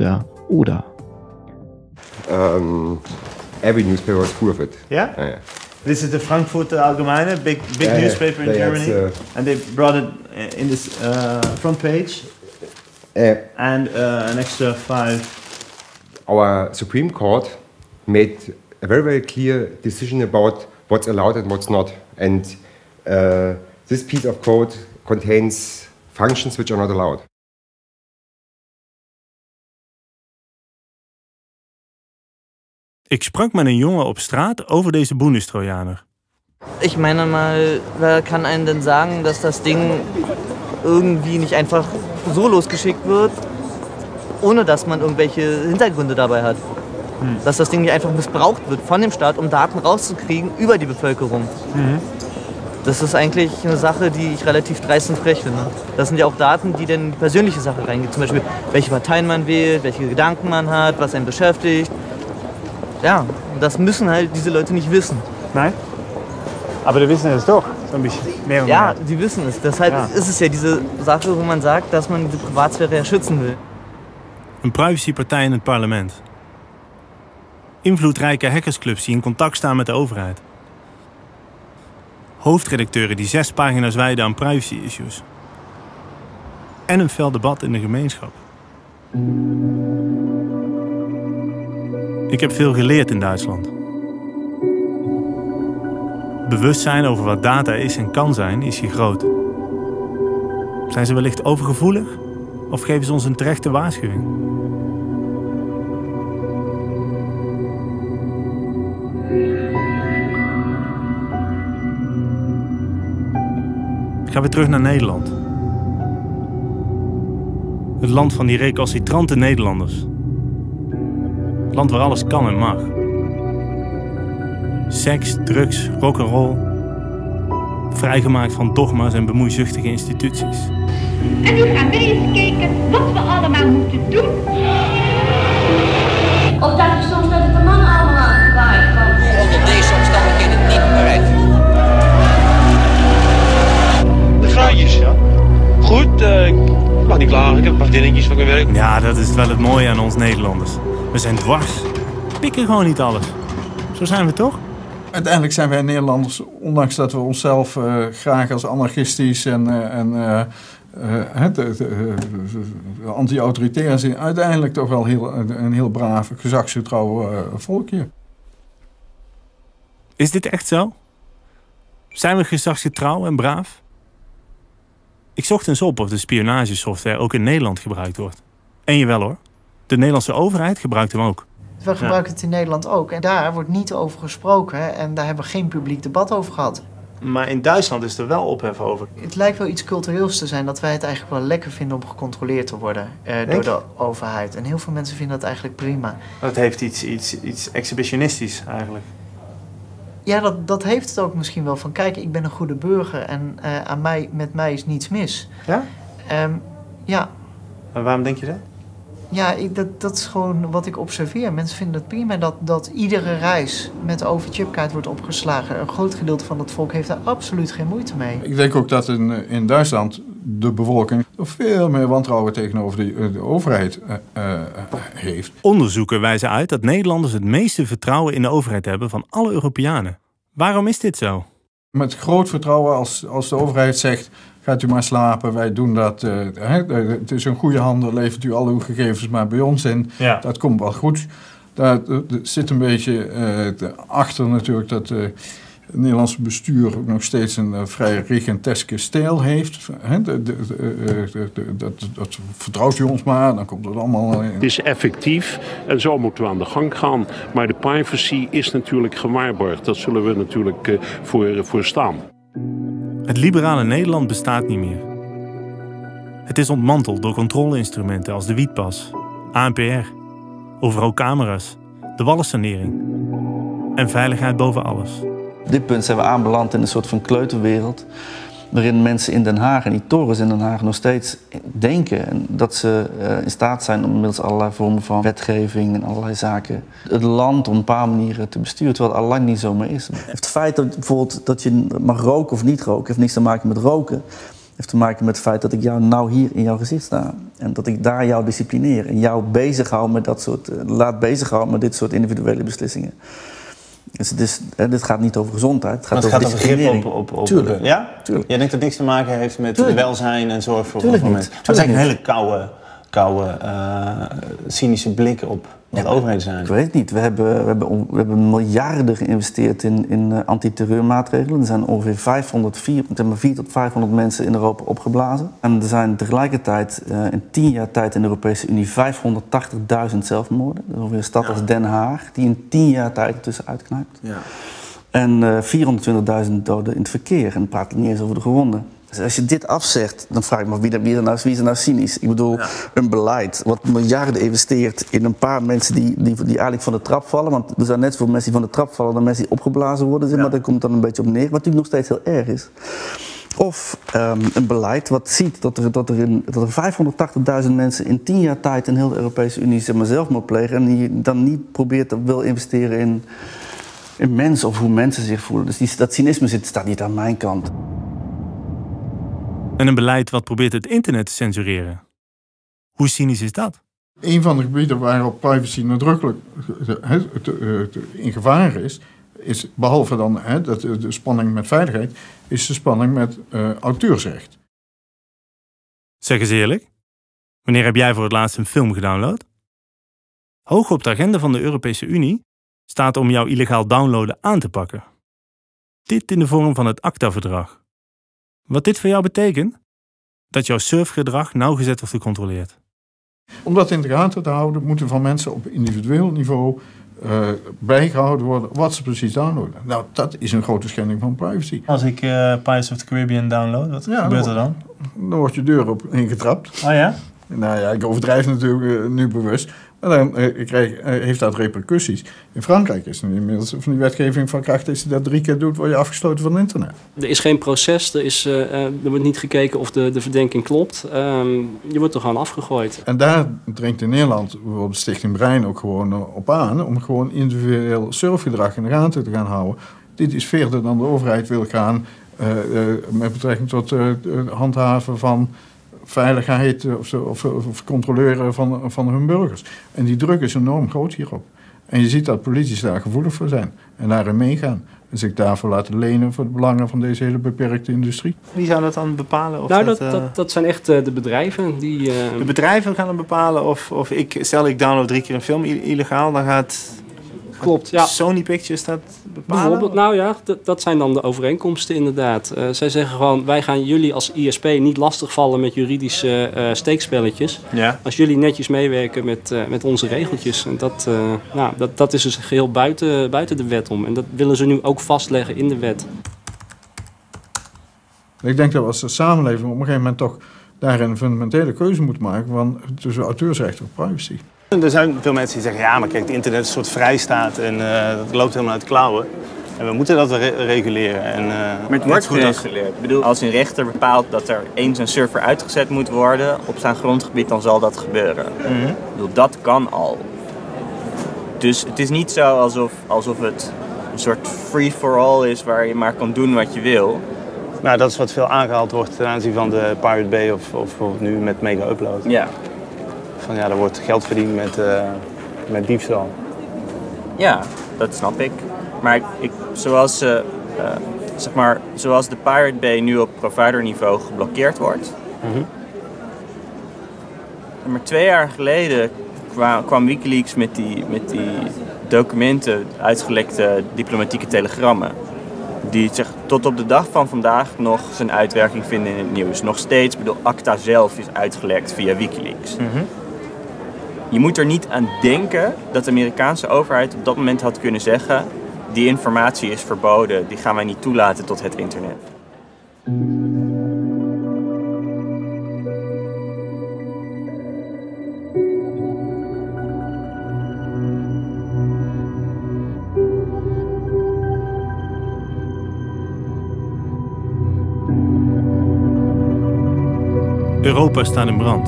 Every newspaper was full of it. Yeah? This is the Frankfurter Allgemeine, big newspaper in Germany. And they brought it in this front page. And an extra 5. Our Supreme Court made a very, very clear decision about what's allowed and what's not. And this piece of code contains functions which are not allowed. Ik sprak met een jongen op straat over deze Bundestrojaner. Ich meine mal, wer kann einem denn sagen, dass das Ding irgendwie nicht einfach so losgeschickt wird, ohne dass man irgendwelche Hintergründe dabei hat? Dass das Ding nicht einfach missbraucht wird von dem Staat, um Daten rauszukriegen über die Bevölkerung. Das ist eigentlich eine Sache, die ich relativ dreist und frech finde. Das sind ja auch Daten, die in die persönliche Sache reingehen. Zum Beispiel, welche Parteien man wählt, welche Gedanken man hat, was einen beschäftigt. Ja, das müssen halt diese Leute nicht wissen. Nein? Aber die wissen es doch, so ein bisschen mehr und mehr. Ja, die wissen es. Deshalb ist es ja diese Sache, wo man sagt, dass man die Privatsphäre ja schützen will. Een privacypartij in het parlement. Invloedrijke hackersclubs die in contact staan met de overheid. Hoofdredacteuren die 6 pagina's wijden aan privacy-issues. En een fel debat in de gemeenschap. Ik heb veel geleerd in Duitsland. Bewustzijn over wat data is en kan zijn, is hier groot. Zijn ze wellicht overgevoelig? Of geven ze ons een terechte waarschuwing? Ik ga weer terug naar Nederland. Het land van die recalcitrante Nederlanders. Het land waar alles kan en mag. Seks, drugs, rock'n'roll. Vrijgemaakt van dogma's en bemoeizuchtige instituties. En nu gaan wij eens kijken wat we allemaal moeten doen. Of dat je soms met de man allemaal aan het waaien kan. Onder deze omstandigheden niet bereid. De graantjes, ja. Goed, ik mag niet klagen. Ik heb een paar dingetjes van mijn werk. Ja, dat is wel het mooie aan ons Nederlanders. We zijn dwars. We pikken gewoon niet alles. Zo zijn we toch? Uiteindelijk zijn wij Nederlanders, ondanks dat we onszelf graag als anarchistisch en anti-autoritair zien, uiteindelijk toch wel een heel braaf, gezagsgetrouw volkje. Is dit echt zo? Zijn we gezagsgetrouw en braaf? Ik zocht eens op of de spionagesoftware ook in Nederland gebruikt wordt. En jawel hoor, de Nederlandse overheid gebruikt hem ook. We gebruiken het in Nederland ook. En daar wordt niet over gesproken. En daar hebben we geen publiek debat over gehad. Maar in Duitsland is er wel ophef over. Het lijkt wel iets cultureels te zijn dat wij het eigenlijk wel lekker vinden om gecontroleerd te worden door de overheid. En heel veel mensen vinden dat eigenlijk prima. Dat heeft iets exhibitionistisch eigenlijk. Ja, dat heeft het ook misschien wel. Van kijk, ik ben een goede burger en met mij is niets mis. Ja? Ja. En waarom denk je dat? Ja, dat is gewoon wat ik observeer. Mensen vinden het prima dat iedere reis met de overchipkaart wordt opgeslagen. Een groot gedeelte van het volk heeft daar absoluut geen moeite mee. Ik denk ook dat in Duitsland de bevolking veel meer wantrouwen tegenover de overheid heeft. Onderzoeken wijzen uit dat Nederlanders het meeste vertrouwen in de overheid hebben van alle Europeanen. Waarom is dit zo? Met groot vertrouwen als de overheid zegt, gaat u maar slapen, wij doen dat. Het is een goede handel, levert u al uw gegevens maar bij ons in. Ja. Dat komt wel goed. Daar zit een beetje achter natuurlijk dat het Nederlandse bestuur ook nog steeds een vrij regenteske stijl heeft. Dat vertrouwt u ons maar, dan komt het allemaal... Het is effectief en zo moeten we aan de gang gaan. Maar de privacy is natuurlijk gewaarborgd. Dat zullen we natuurlijk voor staan. Het liberale Nederland bestaat niet meer. Het is ontmanteld door controleinstrumenten als de wietpas, ANPR, overal camera's, de wallensanering en veiligheid boven alles. Op dit punt zijn we aanbeland in een soort van kleuterwereld, waarin mensen in Den Haag en die torens in Den Haag nog steeds denken dat ze in staat zijn om middels allerlei vormen van wetgeving en allerlei zaken het land op een paar manieren te besturen, terwijl het allang niet zo meer is. Het feit dat bijvoorbeeld dat je mag roken of niet roken, heeft niks te maken met roken. Het heeft te maken met het feit dat ik jou nou hier in jouw gezicht sta. En dat ik daar jou disciplineer en jou bezighoud met laat bezighouden met dit soort individuele beslissingen. Dus dit gaat niet over gezondheid, het gaat over disciplinering. Tuurlijk. Ja? Tuurlijk. Jij denkt dat het niks te maken heeft met welzijn en zorg voor mensen. Dat is eigenlijk een hele koude, cynische blik op wat overheden zijn. Ik weet het niet. We hebben miljarden geïnvesteerd in antiterreurmaatregelen. Er zijn ongeveer 400 tot 500 mensen in Europa opgeblazen. En er zijn tegelijkertijd in 10 jaar tijd in de Europese Unie 580.000 zelfmoorden. Dat is ongeveer een stad als Den Haag, die in 10 jaar tijd ertussen uitknijpt. Ja. En 420.000 doden in het verkeer. En dan praat ik niet eens over de gewonden. Dus als je dit afzegt, dan vraag ik me wie is er nou cynisch? Ik bedoel, een beleid wat miljarden investeert in een paar mensen die eigenlijk van de trap vallen. Want er zijn net zoveel mensen die van de trap vallen dan mensen die opgeblazen worden. Zeg maar dat komt dan een beetje op neer, wat natuurlijk nog steeds heel erg is. Of een beleid wat ziet dat er 580.000 mensen in 10 jaar tijd in heel de Europese Unie zelfmoord plegen. En die dan niet probeert wil investeren in mensen of hoe mensen zich voelen. Dus dat cynisme staat niet aan mijn kant. En een beleid wat probeert het internet te censureren. Hoe cynisch is dat? Een van de gebieden waarop privacy nadrukkelijk in gevaar is behalve dan de spanning met veiligheid, is de spanning met auteursrecht. Zeg eens eerlijk, wanneer heb jij voor het laatst een film gedownload? Hoog op de agenda van de Europese Unie staat om jouw illegaal downloaden aan te pakken. Dit in de vorm van het ACTA-verdrag. Wat dit voor jou betekent? Dat jouw surfgedrag nauwgezet wordt gecontroleerd. Om dat in de gaten te houden, moeten van mensen op individueel niveau bijgehouden worden wat ze precies downloaden. Nou, dat is een grote schending van privacy. Als ik Pirates of the Caribbean download, wat gebeurt er dan? Dan wordt je deur op ingetrapt. Oh ja? Nou ja, ik overdrijf natuurlijk nu bewust. Maar dan heeft dat repercussies. In Frankrijk is er inmiddels van die wetgeving van kracht. Als je dat 3 keer doet, word je afgesloten van het internet. Er is geen proces, er wordt niet gekeken of de verdenking klopt. Je wordt er gewoon afgegooid. En daar dringt in Nederland bijvoorbeeld de Stichting Brein ook gewoon op aan. Om gewoon individueel surfgedrag in de gaten te gaan houden. Dit is verder dan de overheid wil gaan met betrekking tot handhaven van veiligheid of controleren van hun burgers. En die druk is enorm groot hierop. En je ziet dat politici daar gevoelig voor zijn en daarin meegaan. En zich daarvoor laten lenen voor de belangen van deze hele beperkte industrie. Wie zou dat dan bepalen? Of dat zijn echt de bedrijven die... De bedrijven gaan dan bepalen of ik download 3 keer een film illegaal, dan gaat Klopt, ja. Sony Pictures dat bepalen? Bijvoorbeeld, nou ja, dat zijn dan de overeenkomsten inderdaad. Zij zeggen gewoon, wij gaan jullie als ISP niet lastigvallen met juridische steekspelletjes. Ja. Als jullie netjes meewerken met onze regeltjes. En dat is dus geheel buiten de wet om. En dat willen ze nu ook vastleggen in de wet. Ik denk dat we als samenleving op een gegeven moment toch daarin een fundamentele keuze moeten maken tussen auteursrecht en privacy. Er zijn veel mensen die zeggen, ja, maar kijk, het internet is een soort vrijstaat en dat loopt helemaal uit de klauwen. En we moeten dat reguleren. Maar het wordt gereguleerd. Ik bedoel, als een rechter bepaalt dat er eens een server uitgezet moet worden op zijn grondgebied, dan zal dat gebeuren. Ik bedoel, dat kan al. Dus het is niet zo alsof het een soort free-for-all is waar je maar kan doen wat je wil. Nou, dat is wat veel aangehaald wordt ten aanzien van de Pirate Bay of bijvoorbeeld nu met Mega Upload. Ja. Van ja, er wordt geld verdiend met diefstal. Ja, dat snap ik. Maar zoals de Pirate Bay nu op providerniveau geblokkeerd wordt. Maar 2 jaar geleden kwam Wikileaks met die documenten, uitgelekte diplomatieke telegrammen. Die zich tot op de dag van vandaag nog zijn uitwerking vinden in het nieuws. Nog steeds, ACTA zelf is uitgelekt via Wikileaks. Je moet er niet aan denken dat de Amerikaanse overheid op dat moment had kunnen zeggen: die informatie is verboden, die gaan wij niet toelaten tot het internet. Europa staat in brand.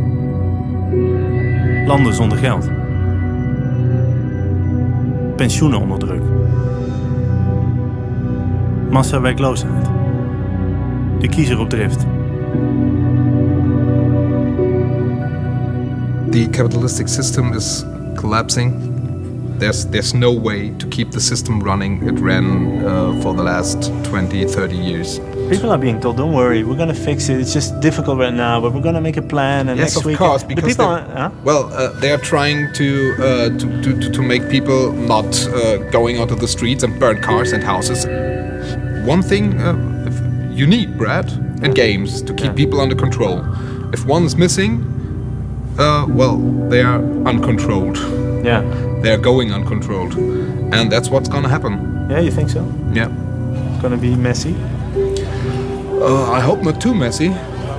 Landen zonder geld. Pensioenen onder druk. Massawerkloosheid. De kiezer op drift. The capitalistic system is collapsing. There's no way to keep the system running. It ran for the last 20, 30 years. People are being told, don't worry, we're going to fix it. It's just difficult right now, but we're going to make a plan. And yes, next week, of course, because they are trying to make people not going out of the streets and burn cars and houses. One thing, you need bread and games to keep people under control. If one is missing, they are uncontrolled. Yeah. They are going uncontrolled. And that's what's going to happen. Yeah, you think so? Yeah. It's going to be messy? I hope not too messy.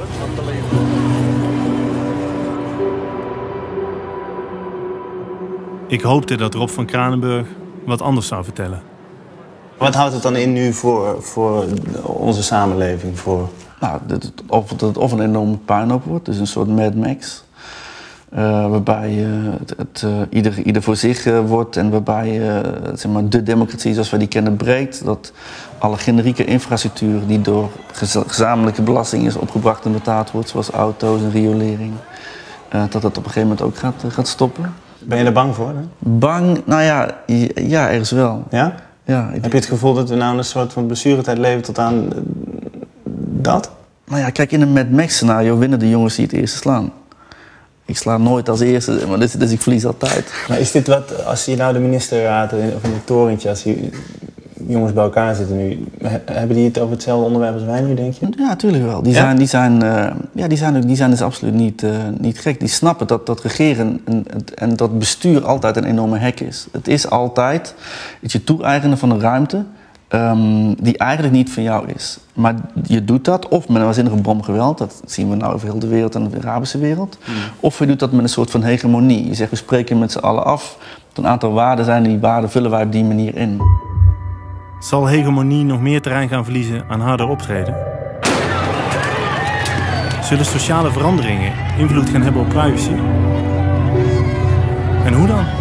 Ik hoopte dat Rob van Kranenburg wat anders zou vertellen. Wat houdt het dan in nu voor onze samenleving? Nou, of een enorme puinhoop wordt, dus een soort Mad Max. Waarbij ieder voor zich wordt en waarbij zeg maar, de democratie zoals wij die kennen breekt. Dat alle generieke infrastructuur die door gezamenlijke belasting is opgebracht en betaald wordt, zoals auto's en riolering, dat op een gegeven moment ook gaat stoppen. Ben je er bang voor? Hè? Bang? Nou ja, ergens wel. Ja? Ja. Heb je het gevoel dat we nou een soort van blessuretijd leven tot aan dat? Nou ja, kijk, in een Mad Max scenario winnen de jongens die het eerste slaan. Ik sla nooit als eerste, maar dus ik verlies altijd. Maar is dit wat, als je nou de ministerraad of in het torentje, als die jongens bij elkaar zitten nu, hebben die het over hetzelfde onderwerp als wij nu, denk je? Ja, tuurlijk wel. Die zijn dus absoluut niet gek. Die snappen dat regeren en dat bestuur altijd een enorme hek is. Het is altijd het je toe-eigenen van een ruimte die eigenlijk niet van jou is. Maar je doet dat of met een waanzinnige bom geweld, dat zien we nou over heel de wereld en de Arabische wereld. Of je doet dat met een soort van hegemonie. Je zegt, we spreken met z'n allen af. Dat een aantal waarden zijn en die waarden vullen wij op die manier in. Zal hegemonie nog meer terrein gaan verliezen aan harder optreden? Zullen sociale veranderingen invloed gaan hebben op privacy? En hoe dan?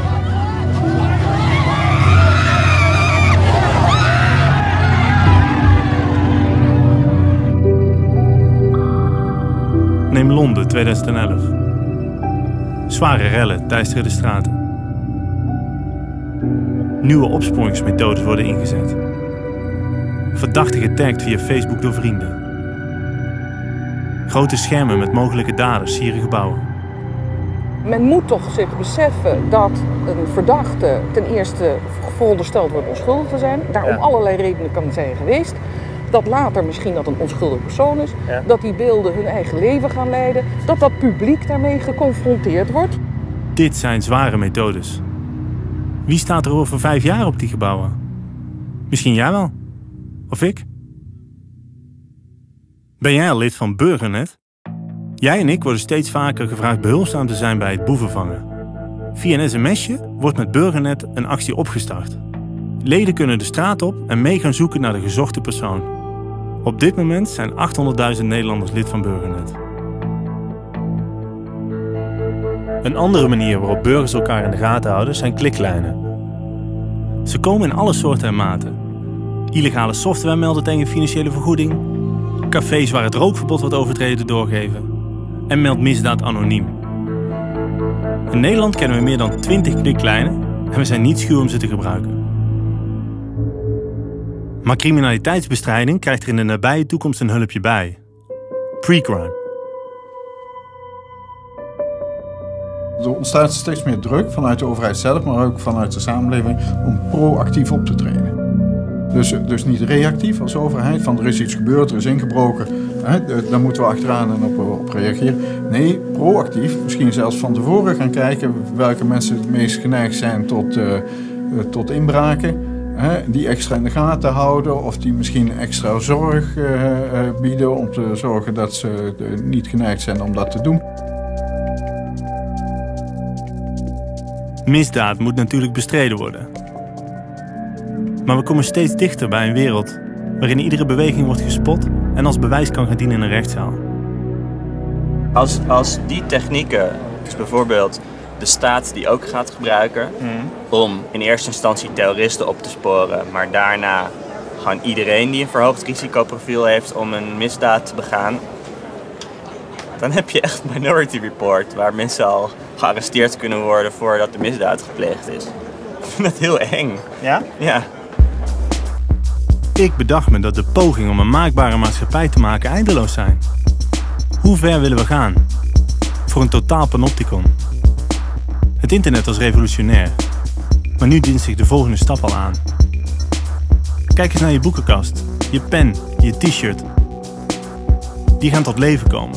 Neem Londen 2011. Zware rellen teisteren de straten. Nieuwe opsporingsmethodes worden ingezet. Verdachten getagd via Facebook door vrienden. Grote schermen met mogelijke daders sieren gebouwen. Men moet toch zich beseffen dat een verdachte ten eerste verondersteld wordt onschuldig te zijn. Daar om allerlei redenen kan zijn geweest. Dat later misschien dat een onschuldig persoon is. Ja. Dat die beelden hun eigen leven gaan leiden. Dat dat publiek daarmee geconfronteerd wordt. Dit zijn zware methodes. Wie staat er over 5 jaar op die gebouwen? Misschien jij wel. Of ik? Ben jij al lid van Burgernet? Jij en ik worden steeds vaker gevraagd behulpzaam te zijn bij het boevenvangen. Via een sms'je wordt met Burgernet een actie opgestart. Leden kunnen de straat op en mee gaan zoeken naar de gezochte persoon. Op dit moment zijn 800.000 Nederlanders lid van Burgernet. Een andere manier waarop burgers elkaar in de gaten houden zijn kliklijnen. Ze komen in alle soorten en maten. Illegale software melden tegen financiële vergoeding. Cafés waar het rookverbod wordt overtreden doorgeven. En meld misdaad anoniem. In Nederland kennen we meer dan 20 kliklijnen en we zijn niet schuw om ze te gebruiken. Maar criminaliteitsbestrijding krijgt er in de nabije toekomst een hulpje bij. Pre-crime. Er ontstaat steeds meer druk vanuit de overheid zelf, maar ook vanuit de samenleving om proactief op te treden. Dus niet reactief als overheid, van er is iets gebeurd, er is ingebroken, daar moeten we achteraan en op reageren. Nee, proactief, misschien zelfs van tevoren gaan kijken welke mensen het meest geneigd zijn tot inbraken. Die extra in de gaten houden of die misschien extra zorg bieden om te zorgen dat ze niet geneigd zijn om dat te doen. Misdaad moet natuurlijk bestreden worden. Maar we komen steeds dichter bij een wereld waarin iedere beweging wordt gespot en als bewijs kan gaan dienen in een rechtszaal. Als die technieken, dus bijvoorbeeld de staat die ook gaat gebruiken om in eerste instantie terroristen op te sporen, maar daarna gewoon iedereen die een verhoogd risicoprofiel heeft om een misdaad te begaan, dan heb je echt Minority Report, waar mensen al gearresteerd kunnen worden voordat de misdaad gepleegd is. Ik vind dat heel eng. Ja? Ja. Ik bedacht me dat de pogingen om een maakbare maatschappij te maken eindeloos zijn. Hoe ver willen we gaan? Voor een totaal panopticon. Het internet was revolutionair. Maar nu dient zich de volgende stap al aan. Kijk eens naar je boekenkast, je pen, je t-shirt. Die gaan tot leven komen.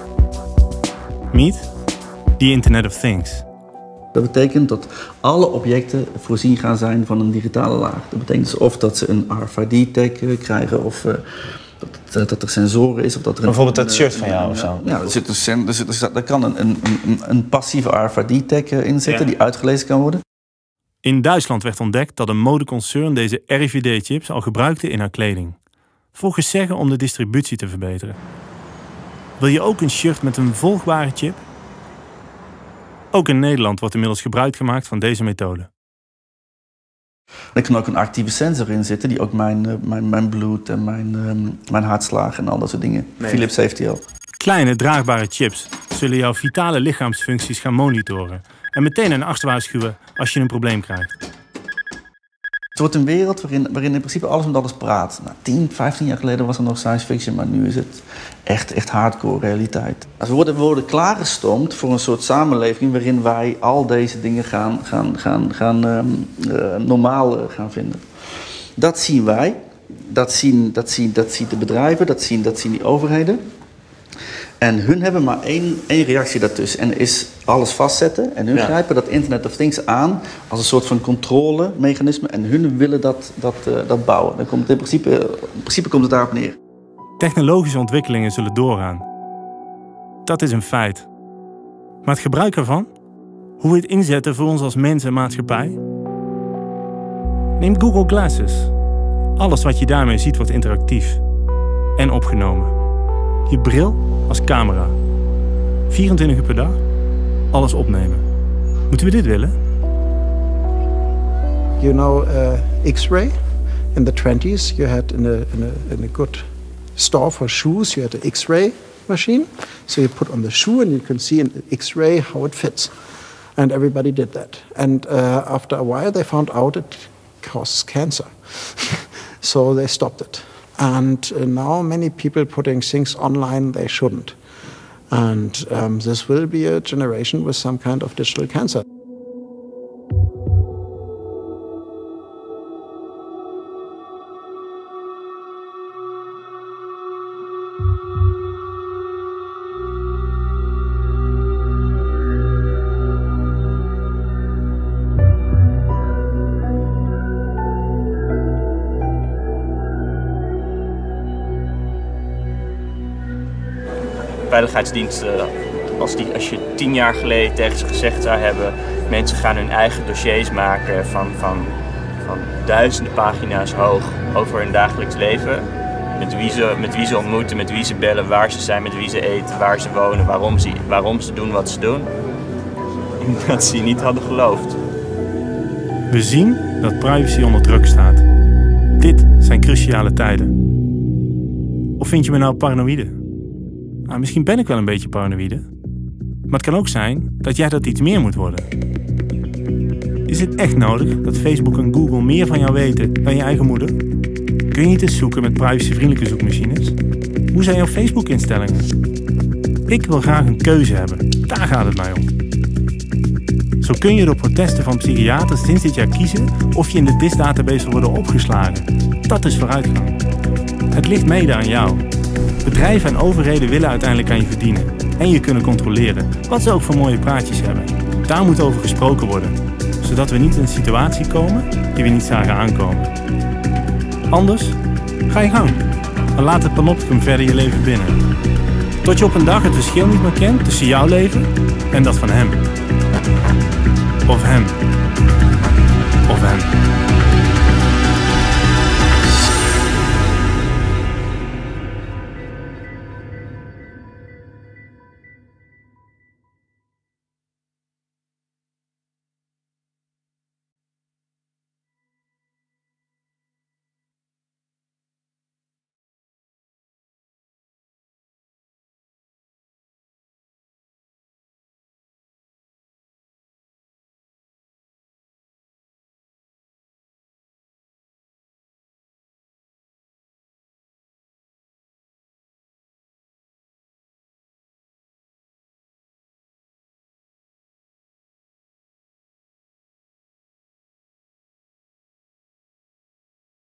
Meet the Internet of Things. Dat betekent dat alle objecten voorzien gaan zijn van een digitale laag. Dat betekent dus of dat ze een RFID-tag krijgen of dat er sensoren is. Of dat er bijvoorbeeld dat shirt van jou of zo? Ja, er kan een passieve RFID-tag in zitten die uitgelezen kan worden. In Duitsland werd ontdekt dat een modeconcern deze RFID-chips al gebruikte in haar kleding. Volgens zeggen om de distributie te verbeteren. Wil je ook een shirt met een volgbare chip? Ook in Nederland wordt inmiddels gebruik gemaakt van deze methode. Er kan ook een actieve sensor in zitten die ook mijn bloed en mijn hartslagen en al dat soort dingen. Nee. Philips heeft die al. Kleine draagbare chips zullen jouw vitale lichaamsfuncties gaan monitoren en meteen een arts waarschuwen als je een probleem krijgt. Het wordt een wereld waarin in principe alles met alles praat. 10, 15 jaar geleden was er nog science fiction, maar nu is het echt hardcore realiteit. We worden klaargestoomd voor een soort samenleving waarin wij al deze dingen normaal gaan vinden. Dat zien wij, dat zien de bedrijven, dat zien die overheden. En hun hebben maar één reactie daartussen. En is alles vastzetten. En hun grijpen dat Internet of Things aan als een soort van controlemechanisme. En hun willen dat bouwen. Dan komt in principe komt het daarop neer. Technologische ontwikkelingen zullen doorgaan. Dat is een feit. Maar het gebruik ervan? Hoe we het inzetten voor ons als mens en maatschappij? Neem Google Glasses. Alles wat je daarmee ziet wordt interactief. En opgenomen. Je bril als camera. 24 uur per dag. Alles opnemen. Moeten we dit willen? You know, X-ray. In the 20s, you had in a good store for shoes, you had an X-ray machine. So you put on the shoe and you can see in X-ray how it fits. And everybody did that. And after a while, they found out it causes cancer. So they stopped it. And now many people putting things online they shouldn't. And this will be a generation with some kind of digital cancer. Veiligheidsdiensten, als je 10 jaar geleden tegen ze gezegd zou hebben, mensen gaan hun eigen dossiers maken van duizenden pagina's hoog over hun dagelijks leven. Met wie ze ontmoeten, met wie ze bellen, waar ze zijn, met wie ze eten, waar ze wonen, waarom ze doen wat ze doen. Dat ze je niet hadden geloofd. We zien dat privacy onder druk staat. Dit zijn cruciale tijden. Of vind je me nou paranoïde? Nou, misschien ben ik wel een beetje paranoïde. Maar het kan ook zijn dat jij dat iets meer moet worden. Is het echt nodig dat Facebook en Google meer van jou weten dan je eigen moeder? Kun je niet eens zoeken met privacyvriendelijke zoekmachines? Hoe zijn jouw Facebook-instellingen? Ik wil graag een keuze hebben. Daar gaat het mij om. Zo kun je door protesten van psychiaters sinds dit jaar kiezen of je in de DIS-database wil worden opgeslagen. Dat is vooruitgang. Het ligt mede aan jou. Bedrijven en overheden willen uiteindelijk aan je verdienen en je kunnen controleren, wat ze ook voor mooie praatjes hebben. Daar moet over gesproken worden, zodat we niet in een situatie komen die we niet zagen aankomen. Anders, ga je gang en laat het panopticum verder je leven binnen. Tot je op een dag het verschil niet meer kent tussen jouw leven en dat van hem. Of hem. Of hem.